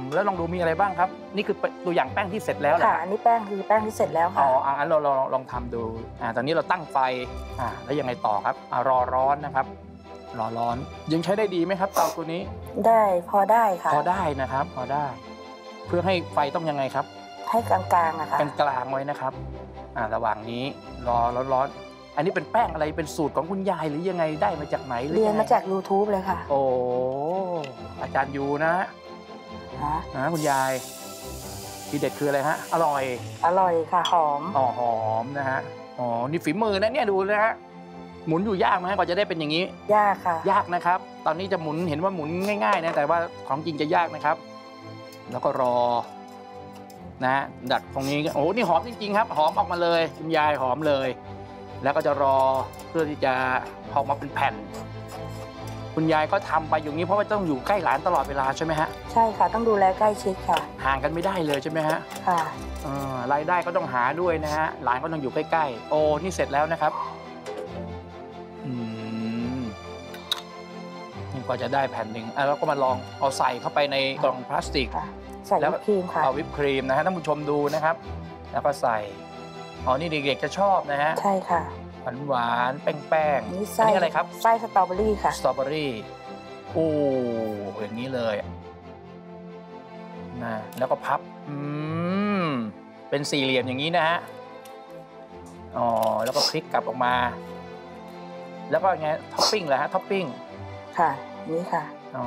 แล้วลองดูมีอะไรบ้างครับนี่คือตัวอย่างแป้งที่เสร็จแล้วเหรอค่ะอันนี้แป้งคือแป้งที่เสร็จแล้วอ๋ค่ะออันเราลองลองทำดูอ่าตอนนี้เราตั้งไฟอ่าแล้วยังไงต่อครับอ่ารอร้อนนะครับรอร้อนยังใช้ได้ดีไหมครับเตาตัวนี้ได้พอได้ค่ะพอได้นะครับพอได้ เพื่อให้ไฟต้องยังไงครับให้กลางๆอะค่ะกลางกลางๆไว้นะครับอ่าระหว่างนี้รอร้อนๆอันนี้เป็นแป้งอะไรเป็นสูตรของคุณยายหรือยังไงได้มาจากไหนหรือเรียนงไงมาจาก ยูทูบ เลยค่ะโอ้อาจารย์ยูนะฮะนะคุณยายทีเด็ดคืออะไรฮะอร่อยอร่อยค่ะหอมอ๋อหอมนะฮะอ๋อนี่ฝีมือนะเนี่ยดูนะฮะหมุนอยู่ยากไหมกว่าจะได้เป็นอย่างนี้ยากค่ะยากนะครับ ตอนนี้จะหมุนเห็นว่าหมุนง่ายๆนะแต่ว่าของจริงจะยากนะครับ แล้วก็รอนะดักตรงนี้โอ้นี่หอมจริงๆครับหอมออกมาเลยคุณยายหอมเลย แล้วก็จะรอเพื่อที่จะออกมาเป็นแผ่น คุณยายก็ทำไปอย่างนี้เพราะว่าต้องอยู่ใกล้หลานตลอดเวลาใช่ไหมฮะใช่ค่ะ ต้องดูแลใกล้ชิดค่ะห่างกันไม่ได้เลยใช่ไหมฮะค่ะเออรายได้ก็ต้องหาด้วยนะฮะหลานก็ต้องอยู่ใกล้ๆโอ้นี่เสร็จแล้วนะครับอืมนี่กว่าจะได้แผ่นหนึ่งอ่ะแล้วก็มาลองเอาใส่เข้าไปในกล่องพลาสติกค่ะ ใส่แล้ววิปครีมค่ะเอาวิปครีมนะฮะท่านผู้ชมดูนะครับ แล้วก็ใส่อ๋อนี่เด็กๆจะชอบนะฮะใช่ค่ะหวานหวานๆแป้งๆนี่อัไส้นนี้อะไรครับไส้สตรอเบอรี่ค่ะสตรอเบอรี่โอ้อย่างนี้เลยนะแล้วก็พับอืมเป็นสี่เหลี่ยมอย่างนี้นะฮะอ๋อแล้วก็คลิกกลับออกมา แล้วก็ไงท็อปปิ้งเหรอฮะท็อปปิ้งค่ะ นี่ค่ะอ๋อ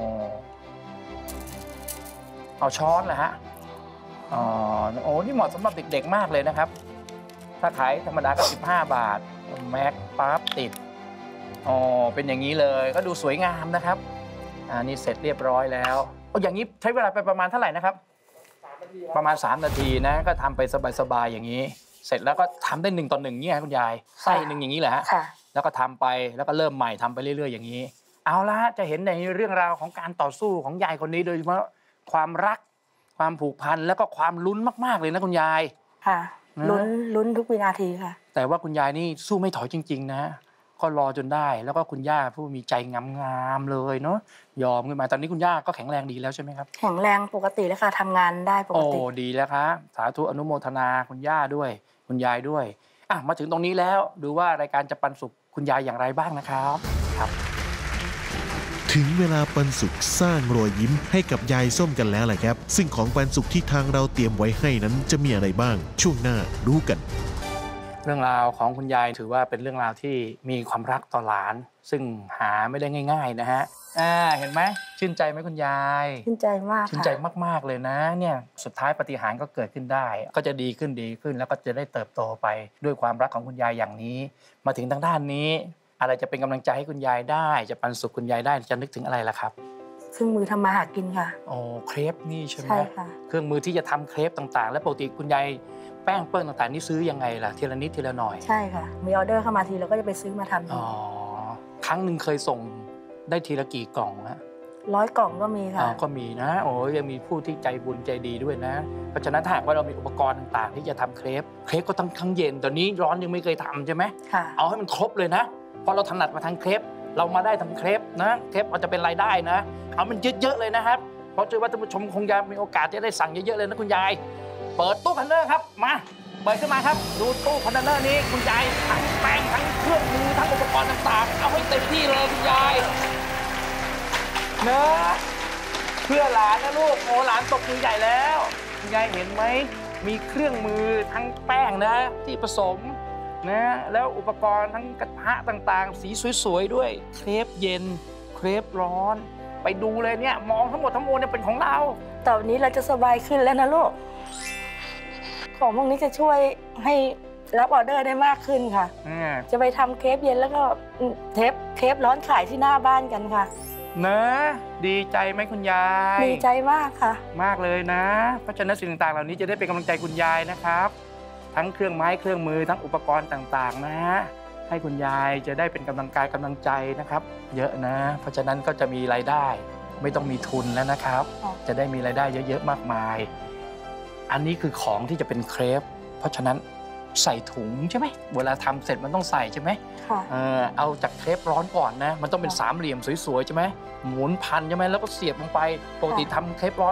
เอาช้อนเหรอฮะอ๋อโอ้นี่เหมาะสำหรับเด็กๆมากเลยนะครับ ถ้าขายธรรมดาก็สิบห้าบาทแม็กปั๊บติดอ๋อเป็นอย่างนี้เลยก็ดูสวยงามนะครับอ่านี่เสร็จเรียบร้อยแล้วโอ้อย่างนี้ใช้เวลาไปประมาณเท่าไหร่นะครับประมาณสามนาทีนะก็ทำไปสบายๆอย่างนี้ เสร็จแล้วก็ทำได้หนึ่งต่อหนึ่งเนี่ยคุณยายไส้หนึ่งอย่างนี้แหละฮะค่ะแล้วก็ทำไปแล้วก็เริ่มใหม่ทำไปเรื่อยๆอย่างนี้ เอาละจะเห็นในเรื่องราวของการต่อสู้ของยายคนนี้โดยเฉพาะความรักความผูกพันแล้วก็ความลุ้นมากๆเลยนะคุณยายค่ะนะลุ้นลุ้นทุกวินาทีค่ะแต่ว่าคุณยายนี่สู้ไม่ถอยจริงๆนะก็รอจนได้ แล้วก็คุณย่าผู้มีใจงามๆเลยเนาะยอมขึ้นมาตอนนี้คุณย่าก็แข็งแรงดีแล้วใช่ไหมครับแข็งแรงปกติแล้วค่ะทำงานได้ปกโอ้ติดีแล้วครับสาธุอนุโมทนาคุณย่าด้วย คุณยายด้วยอ่ะมาถึงตรงนี้แล้วดูว่ารายการจะปันสุขคุณยายอย่างไรบ้างนะครับครับถึงเวลาปันสุขสร้างรอยยิ้มให้กับยายส้มกันแล้วแหละครับ ซึ่งของปันสุขที่ทางเราเตรียมไว้ให้นั้นจะมีอะไรบ้าง ช่วงหน้ารู้กันเรื่องราวของคุณยายถือว่าเป็นเรื่องราวที่มีความรักต่อหลาน ซึ่งหาไม่ได้ง่าย ๆ นะฮะอ่าเห็นไหมชื่นใจไหมคุณยายชื่นใจมากชื่นค่ะใจมากๆเลยนะเนี่ยสุดท้ายปาฏิหาริย์ก็เกิดขึ้นได้ ก็จะดีขึ้นดีขึ้นแล้วก็จะได้เติบโตไปด้วยความรักของคุณยายอย่างนี้ มาถึงทางด้านนี้ อะไรจะเป็นกำลังใจให้คุณยายได้ จะปันสุขคุณยายได้จะนึกถึงอะไรล่ะครับเครื่องมือทำมาหากินค่ะโอ้เครปนี่ใช่ไหมใช่ค่ะเครื่องมือที่จะทำเครปต่างๆ และปกติคุณยายแป้งเปิ้ลต่างๆนี่ซื้อยังไงล่ะทีละนิดทีละหน่อยใช่ค่ะ มีออเดอร์เข้ามาทีเราก็จะไปซื้อมาทำอ๋อครั้งหนึ่งเคยส่งได้ทีละกี่กล่องฮะร้อยกล่องก็มีอ๋ค่ะอก็มีนะโอ้ยยังมีผู้ที่ใจบุญใจดีด้วยนะ เพราะฉะนั้นถ้าหากว่าเรามีอุปกรณ์ต่างๆ ที่จะทำเครปเครปก็ต้องทั้งเย็นตอนนี้ร้อนยังไม่เคยทำใช่ไหมค่ะเอาให้มันครบเลยนะเพราะเราถนัดมาทางเครปเรามาได้ทำเครปนะเครปเราจะเป็นรายได้นะเอามันเยอะๆเลยนะครับเพราะเชื่อว่าท่านผู้ชมคงจะมีโอกาสจะได้สั่งเยอะๆเลยนะคุณยายเปิดตู้คอนเทนเนอร์ครับมาเปิดขึ้นมาครับดูตู้คอนเทนเนอร์นี้คุณยายทั้งแป้งทั้งเครื่องมือทั้งอุปกรณ์ต่างๆเอาให้เต็มที่เลยคุณยายเนอะเพื่อหลานนะลูกโอ้หลานตกมือใหญ่แล้วคุณยายเห็นไหมมีเครื่องมือทั้งแป้งนะที่ผสมนะแล้วอุปกรณ์ทั้งกระทะต่างๆ สีสวยๆด้วยเครปเย็นเครปร้อนไปดูเลยเนี่ยมองทั้งหมดทั้งมวลเนี่ยเป็นของเราต่อไปนี้เราจะสบายขึ้นแล้วนะลูก ของพวกนี้จะช่วยให้รับออเดอร์ได้มากขึ้นค่ะอ่าจะไปทำเครปเย็นแล้วก็เทปเครปร้อนขายที่หน้าบ้านกันค่ะเนอะดีใจไหมคุณยายดีใจมากค่ะมากเลยนะ เพราะฉะนั้นสิ่งต่างๆเหล่านี้จะได้เป็นกำลังใจคุณยายนะครับ ทั้งเครื่องไม้เครื่องมือทั้งอุปกรณ์ต่างๆนะให้คุณยายจะได้เป็นกำลังกายกำลังใจนะครับ เยอะนะ เพราะฉะนั้นก็จะมีรายได้ ไม่ต้องมีทุนแล้วนะครับค่ะจะได้มีรายได้เยอะๆมากมาย อันนี้คือของที่จะเป็นเครปเพราะฉะนั้นใส่ถุงใช่ไหมเวลาทำเสร็จมันต้องใส่ใช่ไหมค่ะเออเอาจากเครปร้อนก่อนนะ มันต้องเป็นสามเหลี่ยมสวยๆใช่ไหมหมุนพันใช่ไหมแล้วก็เสียบลงไปปกติทำเครปร้อน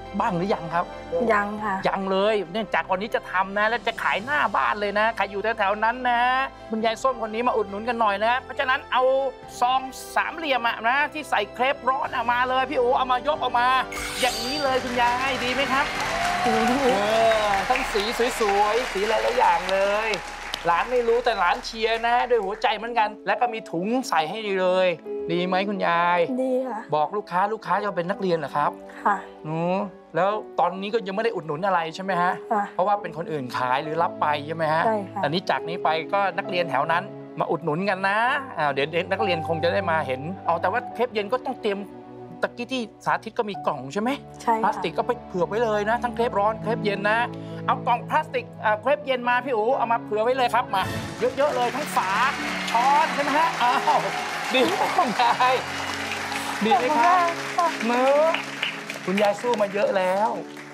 บ้างหรือยังครับยังค่ะยังเลยเนี่ยจากวันนี้จะทำนะแล้วจะขายหน้าบ้านเลยนะใครอยู่แถวๆนั้นนะคุณยายส้มคนนี้มาอุดหนุนกันหน่อยนะเพราะฉะนั้นเอาซองสามเหลี่ยมอะนะที่ใส่เครปร้อนมาเลยพี่โอเอามายกออกมาอย่างนี้เลยคุณยายดีไหมครับเออทั้งสีสวยๆสีหลายๆอย่างเลยหลานไม่รู้แต่หลานเชียร์นะด้วยหัวใจเหมือนกันแล้วก็มีถุงใส่ให้เลยดีไหมคุณยายดีค่ะบอกลูกค้าลูกค้าจะเป็นนักเรียนเหรอครับค่ะอือแล้วตอนนี้ก็ยังไม่ได้อุดหนุนอะไรใช่ไหมฮะเพราะว่าเป็นคนอื่นขายหรือรับไปใช่ไหมฮะใช่ค่ะแต่นี้จากนี้ไปก็นักเรียนแถวนั้นมาอุดหนุนกันนะอ้าวเดี๋ยวนักเรียนคงจะได้มาเห็นเอาแต่ว่าเครปเย็นก็ต้องเตรียมตะกี้ที่สาธิตก็มีกล่องใช่ไหมใช่พลาสติกก็ไปเผื่อไว้เลยนะทั้งเครปร้อนเครปเย็นนะเอากล่องพลาสติกเครปเย็นมาพี่อู๋เอามาเผื่อไว้เลยครับมาเยอะๆเลยทั้งฝาช้อนใช่ไหมฮะอ้าวดีคุณยายดีไหมครับเนื้อคุณยายสู้มาเยอะแล้ว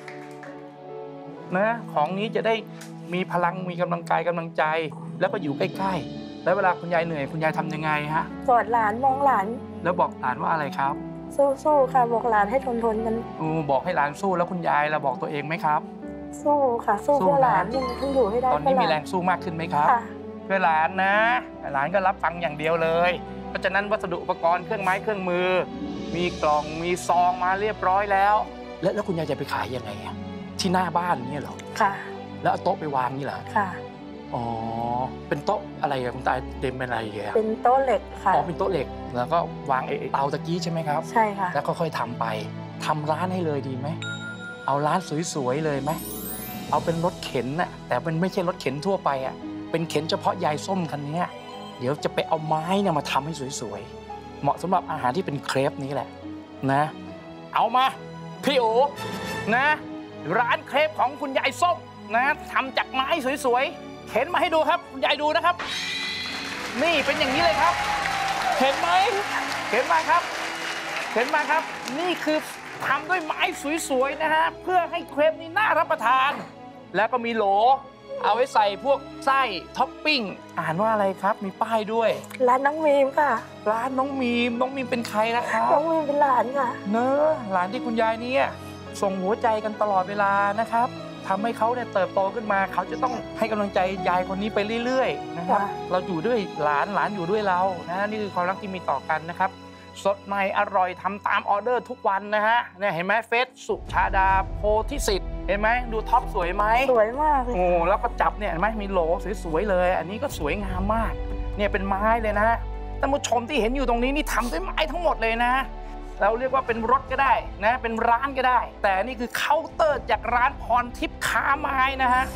นะของนี้จะได้มีพลังมีกำลังกายกำลังใจแล้วก็อยู่ใกล้ๆแล้วเวลาคุณยายเหนื่อยคุณยายทำยังไงฮะกอดหลานมองหลานแล้วบอกหลานว่าอะไรครับสู้ๆค่ะบอกหลานให้ทนทนกันอือบอกให้หลานสู้แล้วคุณยายเราบอกตัวเองไหมครับสู้ค่ะสู้เพื่อหลานยังต้องอยู่ให้ได้ตอนนี้มีแรงสู้มากขึ้นไหมครับเพื่อหลานนะหลานก็รับฟังอย่างเดียวเลยเพราะฉะนั้นวัสดุอุปกรณ์เครื่องไม้เครื่องมือมีกล่องมีซองมาเรียบร้อยแล้วแล้วแล้วคุณยายจะไปขายยังไงอะที่หน้าบ้านนี่เหรอค่ะแล้วเอาโต๊ะไปวางนี่เหรอค่ะอ๋อเป็นโต๊ะอะไรอะคุณตาเต็มเป็นอะไรอย่างเป็นโต๊ะเหล็กค่ะอ๋อเป็นโต๊ะเหล็กแล้วก็วางไอ้เตาตะกี้ใช่ไหมครับใช่ค่ะแล้วค่อยๆทำไปทำร้านให้เลยดีไหมเอาร้านสวยๆเลยไหมเอาเป็นรถเข็นน่ะแต่มันไม่ใช่รถเข็นทั่วไปอ่ะเป็นเข็นเฉพาะยายส้มคันนี้เดี๋ยวจะไปเอาไม้เนี่ยมาทำให้สวยๆเหมาะสำหรับอาหารที่เป็นเครปนี้แหละนะเอามาพี่โอนะร้านเครปของคุณยายส้มนะทำจากไม้สวยๆเข็นมาให้ดูครับคุณยายดูนะครับนี่เป็นอย่างนี้เลยครับเห็นไหมเห็นมาครับเห็นมาครับนี่คือทำด้วยไม้สวยๆนะฮะเพื่อให้เครปนี้น่ารับประทานแล้วก็มีโหลเอาไว้ใส่พวกไส้ท็อปปิ้งอ่านว่าอะไรครับมีป้ายด้วยร้านน้องมีมค่ะร้านน้องมีมน้องมีมเป็นใครนะครับน้องมีมเป็นหลานค่ะเนอะหลานที่คุณยายเนี่ยส่งหัวใจกันตลอดเวลานะครับทำให้เขาเนี่ยเติบโตขึ้นมาเขาจะต้องให้กำลังใจยายคนนี้ไปเรื่อยๆนะครับเราอยู่ด้วยหลานหลานอยู่ด้วยเรานะนี่คือความรักที่มีต่อกันนะครับสดใหม่อร่อยทำตามออเดอร์ทุกวันนะฮะเนี่ยเห็นไหมเฟซสุชาดาโพธิสิทธิ์เห็นไหมดูท็อปสวยไหมสวยมากเลยโอ้แล้วก็จับเนี่ยเห็นไหมมีโหลสวยๆเลยอันนี้ก็สวยงามมากเนี่ยเป็นไม้เลยนะท่านผู้ชมที่เห็นอยู่ตรงนี้นี่ทำด้วยไม้ทั้งหมดเลยนะเราเรียกว่าเป็นรถก็ได้นะเป็นร้านก็ได้แต่นี่คือเคาน์เตอร์จากร้านพรทิพย์ค้าไม้นะฮะ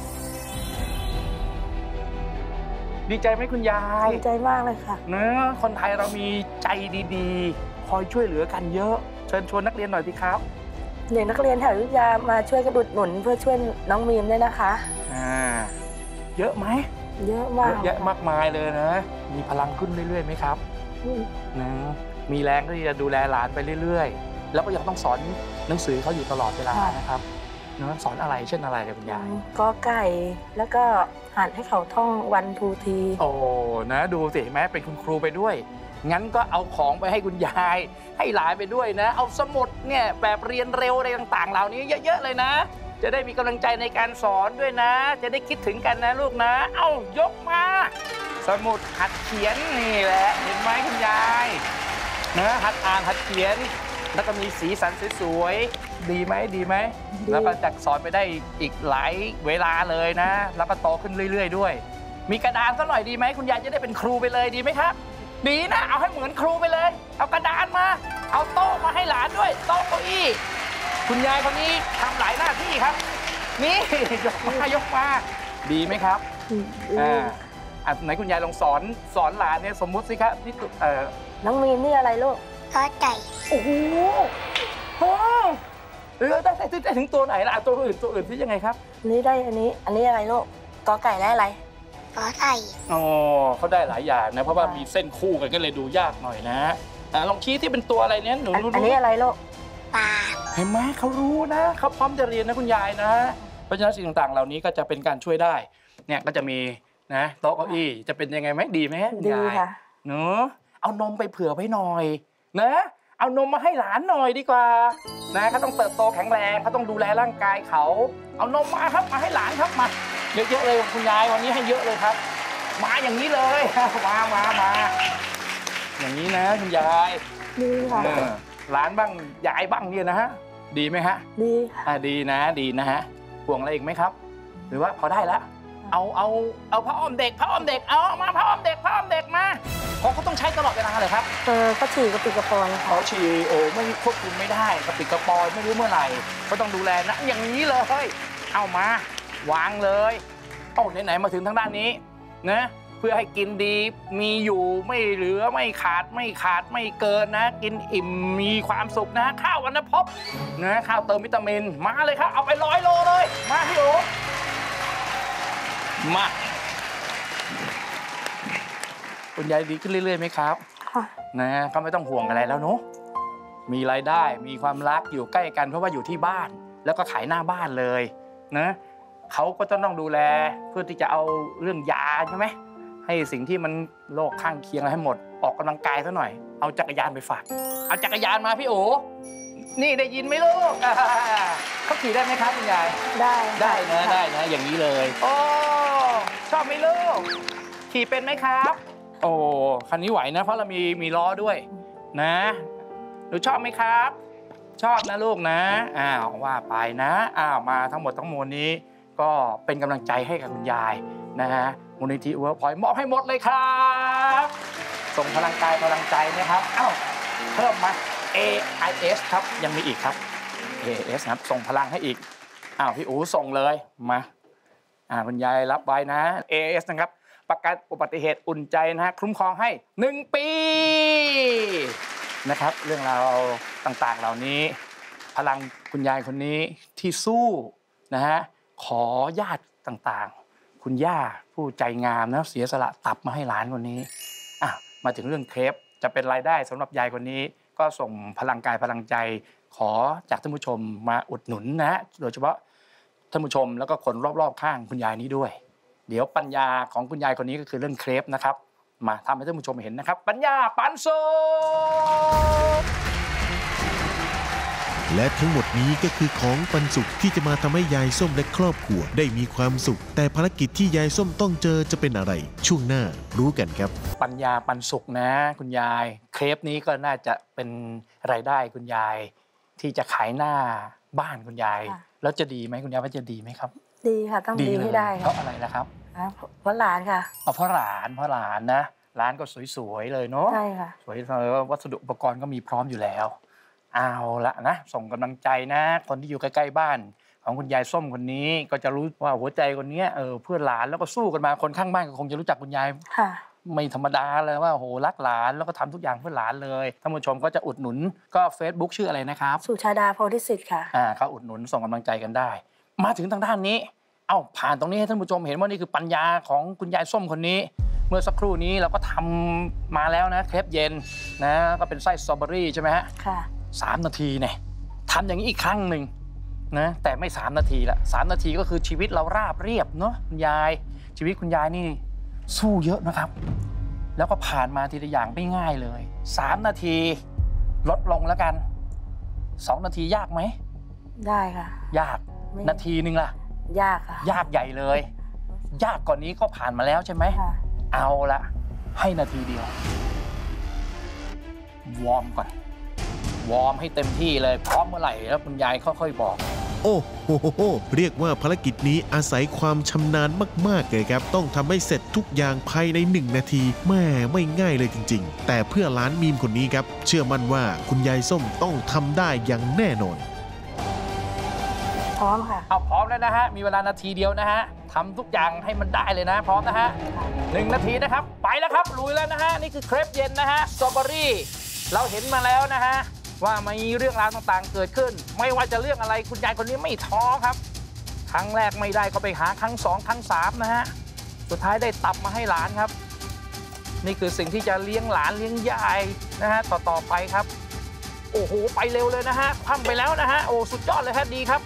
ดีใจไหมคุณยายดีใจมากเลยค่ะเนอะคนไทยเรามีใจดีๆคอยช่วยเหลือกันเยอะเชิญชวนนักเรียนหน่อยสิครับเด็กนักเรียนแถวอยุธยามาช่วยกระดุดหนุนเพื่อช่วยน้องมีมด้วยนะคะอ่าเยอะไหมเยอะมากเยอะมากมายเลยนะมีพลังขึ้นเรื่อยๆไหมครับนะมีแรงที่จะดูแลหลานไปเรื่อยๆแล้วก็ยังต้องสอนหนังสือเขาอยู่ตลอดเวลานะครับเนอะสอนอะไรเช่นอะไรเลยคุณยายกอไก่แล้วก็อ่านให้เขาท่องวันทูทีโอ้นะดูสิแม้เป็นคุณครูไปด้วยงั้นก็เอาของไปให้คุณยายให้หลานไปด้วยนะเอาสมุดเนี่ยแบบเรียนเร็วอะไรต่างๆเหล่านี้เยอะๆเลยนะจะได้มีกำลังใจในการสอนด้วยนะจะได้คิดถึงกันนะลูกนะเอ้ายกมาสมุดหัดเขียนนี่แหละเห็นไหมคุณยายนะหัดอ่านหัดเขียนแล้วก็มีสีสันสวยๆดีไหมดีไหมแล้วก็จักสอนไปได้อีกหลายเวลาเลยนะแล้วก็โตขึ้นเรื่อยๆด้วยมีกระดานสักหน่อยดีไหมคุณยายจะได้เป็นครูไปเลยดีไหมครับดีนะเอาให้เหมือนครูไปเลยเอากระดานมาเอาโต๊ะมาให้หลานด้วยโต๊ะเก้าอี้คุณยายคนนี้ทำหลายหน้าที่ครับนี่ยกมายกมาดีไหมครับอ่าอ่ะไหนคุณยายลองสอนสอนหลานเนี่ยสมมุติสิครับที่เอ่อน้องมีนี่อะไรลูกกอไก่โอ้โหโอ้เออได้ได้ถึงตัวไหนล่ะตัวอื่นตัวอื่นที่ยังไงครับนี่ได้อันนี้อันนี้อะไรลูกกอไก่ได้อะไรกอไก่อ๋อเขาได้หลายอย่างนะเพราะว่ามีเส้นคู่กันก็เลยดูยากหน่อยนะอ่ะลองชี้ที่เป็นตัวอะไรเนี่ยหนูรู้อันนี้อะไรลูกปลาเห็นไหมเขารู้นะเขาพร้อมจะเรียนนะคุณยายนะเพราะฉะนั้นสิ่งต่างๆเหล่านี้ก็จะเป็นการช่วยได้เนี่ยก็จะมีนะโต๊ะเก้าอี้จะเป็นยังไงไหมดีไหมดีค่ะเนอะเอานมไปเผื่อไว้หน่อยนะเอานมมาให้หลานหน่อยดีกว่านะเขาต้องเติบโตแข็งแรงเขาต้องดูแลร่างกายเขาเอานมมาครับมาให้หลานครับมาเยอะๆเลยคุณยายวันนี้ให้เยอะเลยครับมาอย่างนี้เลยมามามาอย่างนี้นะคุณยายดีค่ะหลานบ้างยายบ้างเนี่ยนะฮะดีไหมฮะดีอ่าดีนะดีนะฮะห่วงอะไรอีกไหมครับ หรือว่าพอได้แล้วเอาเอาเอาผ้าอ้อมเด็กผ้าอ้อมเด็กเอามาผ้าอ้อมเด็กผ้าอ้อมเด็กมาของเขาต้องใช้ตลอดเวลาเลยครับเออก็ฉี่กระปิดกระปอยเขาฉี่โอ้ไม่ควบคุมไม่ได้กระปิดกระปอยไม่รู้เมื่อไหร่ก็ต้องดูแลนะอย่างนี้เลยเอามาวางเลยโอ้ไหนๆมาถึงทางด้านนี้นะเพื่อให้กินดีมีอยู่ไม่เหลือไม่ขาดไม่ขาดไม่เกินนะกินอิ่มมีความสุขนะข้าววรรณภพนะข้าวเติมวิตามินมาเลยครับเอาไปร้อยโลเลยมาพี่โอมาคุณยายดีขึ้นเรื่อยๆไหมครับค่ะนะก็ไม่ต้องห่วงอะไรแล้วเนาะมีรายได้มีความรักอยู่ใกล้กันเพราะว่าอยู่ที่บ้านแล้วก็ขายหน้าบ้านเลยนะเขาก็จะต้องดูแลเพื่อที่จะเอาเรื่องยาใช่ไหมให้สิ่งที่มันโรคข้างเคียงอะไรให้หมดออกกำลังกายซะหน่อยเอาจักรยานไปฝากเอาจักรยานมาพี่โอนี่ได้ยินไหมลูกเขาขี่ได้ไหมครับคุณยายได้ได้นะได้นะอย่างนี้เลยโอ้ชอบไหมลูกขี่เป็นไหมครับโอ้คันนี้ไหวนะเพราะเรามีมีล้อด้วยนะหนูชอบไหมครับ ชอบนะลูกนะอ้าวว่าไปนะอ้าวมาทั้งหมดทั้งมวลนี้ก็เป็นกำลังใจให้กับคุณยายนะฮะมูลนิธิเวิร์คพอยต์มอบให้หมดเลยครับส่งพลังกายพลังใจนะครับอ้าวเพิ่มมา เอ ไอ เอส ครับยังมีอีกครับ เอ ไอ เอส ครับส่งพลังให้อีกอ้าวพี่อู๋ส่งเลยมาอ่าคุณยายรับไว้นะ เอ ไอ เอส นะครับประกันอุบัติเหตุอุ่นใจนะฮะคุ้มครองให้หนึ่งปีนะครับเรื่องราวต่างๆเหล่านี้พลังคุณยายคนนี้ที่สู้นะฮะขอญาติต่างๆคุณย่าผู้ใจงามนะเสียสละตับมาให้หลานคนนี้อ่ะมาถึงเรื่องเครปจะเป็นรายได้สำหรับยายคนนี้ก็ส่งพลังกายพลังใจขอจากท่านผู้ชมมาอุดหนุนนะโดยเฉพาะท่านผู้ชมแล้วก็คนรอบๆข้างคุณยายนี้ด้วยเดี๋ยวปัญญาของคุณยายคนนี้ก็คือเรื่องเครปนะครับมาทำให้ท่านผู้ชมเห็นนะครับปัญญาปันสุขและทั้งหมดนี้ก็คือของปันสุขที่จะมาทำให้ยายส้มและครอบครัวได้มีความสุขแต่ภารกิจที่ยายส้มต้องเจอจะเป็นอะไรช่วงหน้ารู้กันครับปัญญาปันสุขนะคุณยายเครปนี้ก็น่าจะเป็นรายได้คุณยายที่จะขายหน้าบ้านคุณยายแล้วจะดีไหมคุณยายว่าจะดีไหมครับดีค่ะต้องดีให้ได้เพราะอะไรนะครับเพราะหลานค่ะเอาเพราะหลานเพราะหลานนะร้านก็สวยๆเลยเนาะใช่ค่ะสวยเลยวัสดุอุปกรณ์ก็มีพร้อมอยู่แล้วเอาละนะส่งกำลังใจนะคนที่อยู่ใกล้ๆบ้านของคุณยายส้มคนนี้ก็จะรู้ว่าหัวใจคนนี้เออเพื่อนหลานแล้วก็สู้กันมาคนข้างบ้านก็คงจะรู้จักคุณยายไม่ธรรมดาเลยว่าโหรักหลานแล้วก็ทำทุกอย่างเพื่อหลานเลยท่านผู้ชมก็จะอุดหนุนก็ Facebook ชื่ออะไรนะครับสุชาดาโพธิสิทธิ์ค่ะอ่าเขาอุดหนุนส่งกำลังใจกันได้มาถึงทางด้านนี้เอ้าผ่านตรงนี้ให้ท่านผู้ชมเห็นว่านี่คือปัญญาของคุณยายส้มคนนี้เมื่อสักครู่นี้เราก็ทำมาแล้วนะเครปเย็นนะก็เป็นไส้สตรอเบอรี่ใช่ไหมฮะค่ะสามนาทีเนี่ยทำอย่างนี้อีกครั้งหนึ่งนะแต่ไม่สามนาทีละสามนาทีก็คือชีวิตเราราบเรียบเนาะคุณยายชีวิตคุณยายนี่สู้เยอะนะครับแล้วก็ผ่านมาทีละอย่างไม่ง่ายเลยสามนาทีลดลงแล้วกันสองนาทียากไหมได้ค่ะยากนาทีนึงล่ะยากค่ะยากใหญ่เลยยากกว่านี้ก็ผ่านมาแล้วใช่ไหมเอาละให้นาทีเดียววอร์มก่อนวอร์มให้เต็มที่เลยพร้อมเมื่อไหร่แล้วคุณยายค่อยๆบอกโอ้โหเรียกว่าภารกิจนี้อาศัยความชำนาญมากๆเลยครับต้องทำให้เสร็จทุกอย่างภายในหนึ่งนาทีแม่ไม่ง่ายเลยจริงๆแต่เพื่อล้านมีมคนนี้ครับเชื่อมั่นว่าคุณยายส้มต้องทำได้อย่างแน่นอนพร้อมค่ะเอาพร้อมแล้วนะฮะมีเวลานาทีเดียวนะฮะทำทุกอย่างให้มันได้เลยนะพร้อมนะฮะหนึ่งนาทีนะครับไปแล้วครับลุยแล้วนะฮะนี่คือเครปเย็นนะฮะสตรอเบอรี่เราเห็นมาแล้วนะฮะว่ามีเรื่องราวต่างๆเกิดขึ้นไม่ว่าจะเรื่องอะไรคุณยายคนนี้ไม่ท้อครับครั้งแรกไม่ได้ก็ไปหาครั้งสองครั้งสามนะฮะสุดท้ายได้ตับมาให้หลานครับนี่คือสิ่งที่จะเลี้ยงหลานเลี้ยงยายนะฮะต่อๆไปครับโอ้โหไปเร็วเลยนะฮะคว่ำไปแล้วนะฮะโอ้สุดยอดเลยครับดีครับ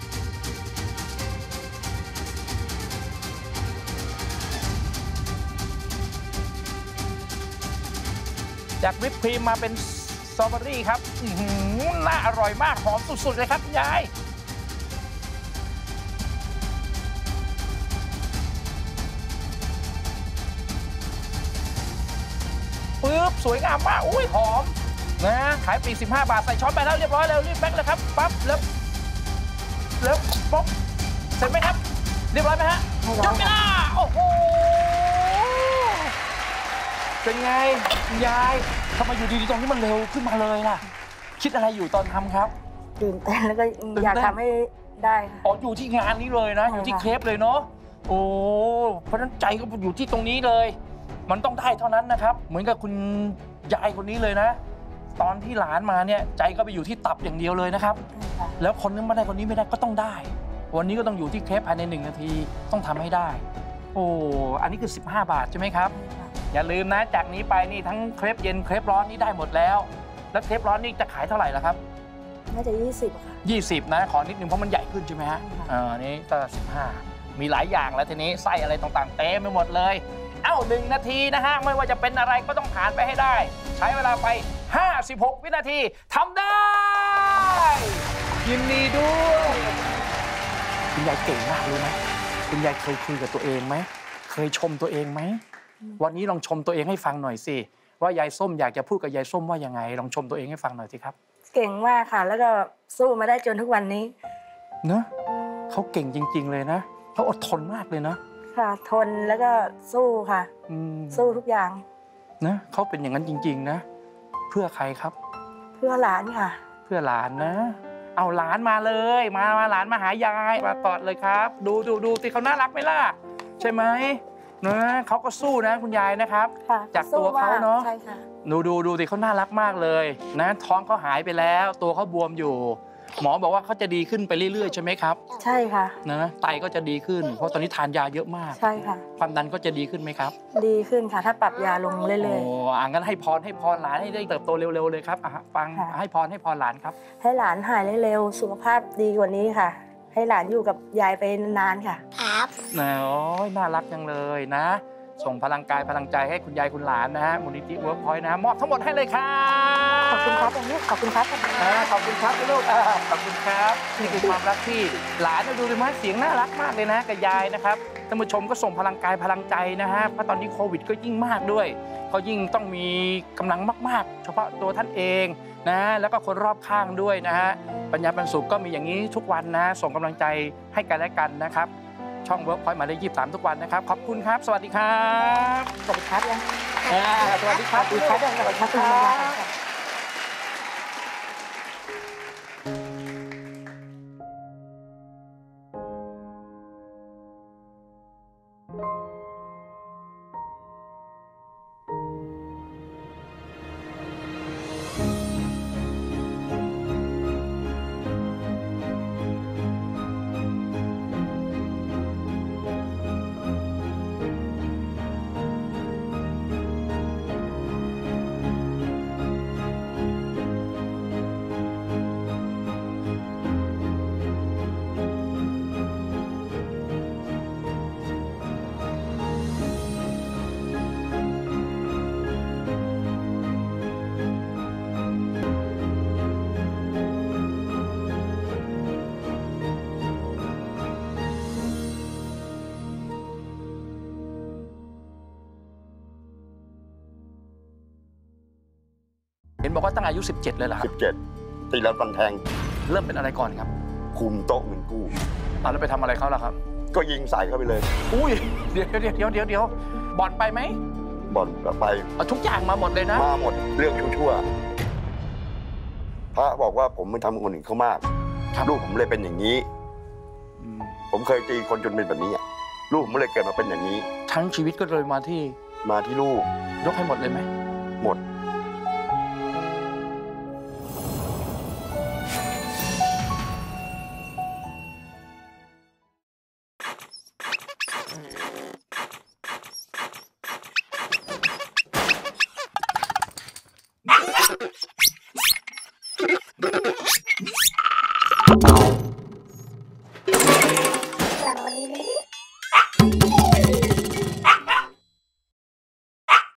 จากวิปครีมมาเป็นสตรอเบอรี่ครับอื้อหือน่าอร่อยมากหอมสุดๆเลยครับคุณยายปึ๊บสวยงามมากอุ้ยหอมนะขายปลีกสิบห้าบาทใส่ช้อนไปแล้วเรียบร้อยแล้วรีบแพ็คเลยครับปั๊บแล้วแล้วป๊บเสร็จไหมครับเรียบร้อยไหมฮะจบเวลาโอ้โหเป็นไงคุณยายทำไมอยู่ดีๆตรงนี้มันเร็วขึ้นมาเลยล่ะคิดอะไรอยู่ตอนทำครับตื่นเต้นแล้วก็อยากทำให้ได้ค่ะอ๋ออยู่ที่งานนี้เลยนะอยู่ที่เคปเลยเนาะโอ้เพราะฉะนั้นใจก็อยู่ที่ตรงนี้เลยมันต้องได้เท่านั้นนะครับเหมือนกับคุณยายคนนี้เลยนะตอนที่หลานมาเนี่ยใจก็ไปอยู่ที่ตับอย่างเดียวเลยนะครับแล้วคนนี้ไม่ได้คนนี้ไม่ได้ก็ต้องได้วันนี้ก็ต้องอยู่ที่เคปภายในหนึ่งนาทีต้องทำให้ได้โอ้อันนี้คือสิบห้าบาทใช่ไหมครับอย่าลืมนะจากนี้ไปนี่ทั้งเครปเย็นเครปร้อนนี่ได้หมดแล้วแล้วเครปร้อนนี่จะขายเท่าไหร่ล่ะครับน่าจะยี่สิบค่ะยี่สิบนะขอนิดนึงเพราะมันใหญ่ขึ้นใช่ไหมฮะอ่านี่ก็สิบห้ามีหลายอย่างแล้วทีนี้ไส้อะไรต่างๆเต็มไปหมดเลยเอ้าหนึ่งนาทีนะฮะไม่ว่าจะเป็นอะไรก็ต้องผ่านไปให้ได้ใช้เวลาไปห้าสิบหกวินาทีทำได้ยินดีด้วยคุณยายเก่งมากรู้ไหมคุณยายเคยคุยกับตัวเองไหมเคยชมตัวเองไหมวันนี้ลองชมตัวเองให้ฟังหน่อยสิว่ายายส้มอยากจะพูดกับยายส้มว่ายังไงลองชมตัวเองให้ฟังหน่อยสิครับเก่งมากค่ะแล้วก็สู้มาได้จนทุกวันนี้เนอะเขาเก่งจริงๆเลยนะเขาอดทนมากเลยนะค่ะทนแล้วก็สู้ค่ะสู้ทุกอย่างนะเขาเป็นอย่างนั้นจริงๆนะเพื่อใครครับเพื่อหลานค่ะเพื่อหลานนะเอาหลานมาเลยมามาหลานมาหายายมากอดเลยครับดูดูดูสิเขาน่ารักไหมล่ะใช่ไหมนะเขาก็สู้นะคุณยายนะครับจากตัวเขาเนาะใช่ค่ะดูดูดูสิเขาน่ารักมากเลยนะท้องเขาหายไปแล้วตัวเขาบวมอยู่หมอบอกว่าเขาจะดีขึ้นไปเรื่อยๆใช่ไหมครับใช่ค่ะนะไตก็จะดีขึ้นเพราะตอนนี้ทานยาเยอะมากใช่ค่ะความดันก็จะดีขึ้นไหมครับดีขึ้นค่ะถ้าปรับยาลงเรื่อยๆโอ้อ่างั้นให้พรให้พรหลานให้ได้เติบโตเร็วๆเลยครับอ่ะฟังให้พรให้พรหลานครับให้หลานหายเร็วๆสุขภาพดีกว่านี้ค่ะให้หลานอยู่กับยายไปนานๆค่ะครับนะโอ้ยน่ารักจังเลยนะส่งพลังกายพลังใจให้คุณยายคุณหลานนะฮะมูลนิธิเวิร์กพอยต์นะมอบทั้งหมดให้เลยครับขอบคุณครับลูกขอบคุณครับขอบคุณครับลูกขอบคุณครับนี่คือความรักที่หลานดูดิมั้ยเสียงน่ารักมากเลยนะกับยายนะครับท่านผู้ชมก็ส่งพลังกายพลังใจนะฮะเพราะตอนนี้โควิดก็ยิ่งมากด้วยก็ยิ่งต้องมีกำลังมากๆเฉพาะตัวท่านเองนะแล้วก็คนรอบข้างด้วยนะฮะปัญญาบรรสุขก็มีอย่างนี้ทุกวันนะส่งกำลังใจให้กันและกันนะครับช่องเวิร์กพอยต์มาได้ยี่สิบสามทุกวันนะครับขอบคุณครับสวัสดีครับสวัสดีครับยังสวัสดีครับสวัสดีครับสวัสดีครับเห็นบอกว่าตั้งอายุสิบเจ็ดเลยเหรอครับสิบเจ็ดตีแล้วฟันแทงเริ่มเป็นอะไรก่อนครับคุมโต๊ะเงินกู้อ่าแล้วไปทำอะไรเขาล่ะครับก็ยิงใส่เข้าไปเลยอุ้ยเดี๋ยวเดี๋ยวเดี๋ยวเดี๋ยวเดี๋ยวบ่อนไปไหมบ่อนไปทุกอย่างมาหมดเลยนะมาหมดเรื่องชั่วๆพระบอกว่าผมไม่ทำคนอื่นเขามากลูกผมเลยเป็นอย่างนี้ผมเคยตีคนจนเป็นแบบนี้ลูกผมเลยเกิดมาเป็นอย่างนี้ทั้งชีวิตก็เลยมาที่มาที่ลูกยกให้หมดเลยไหมหมด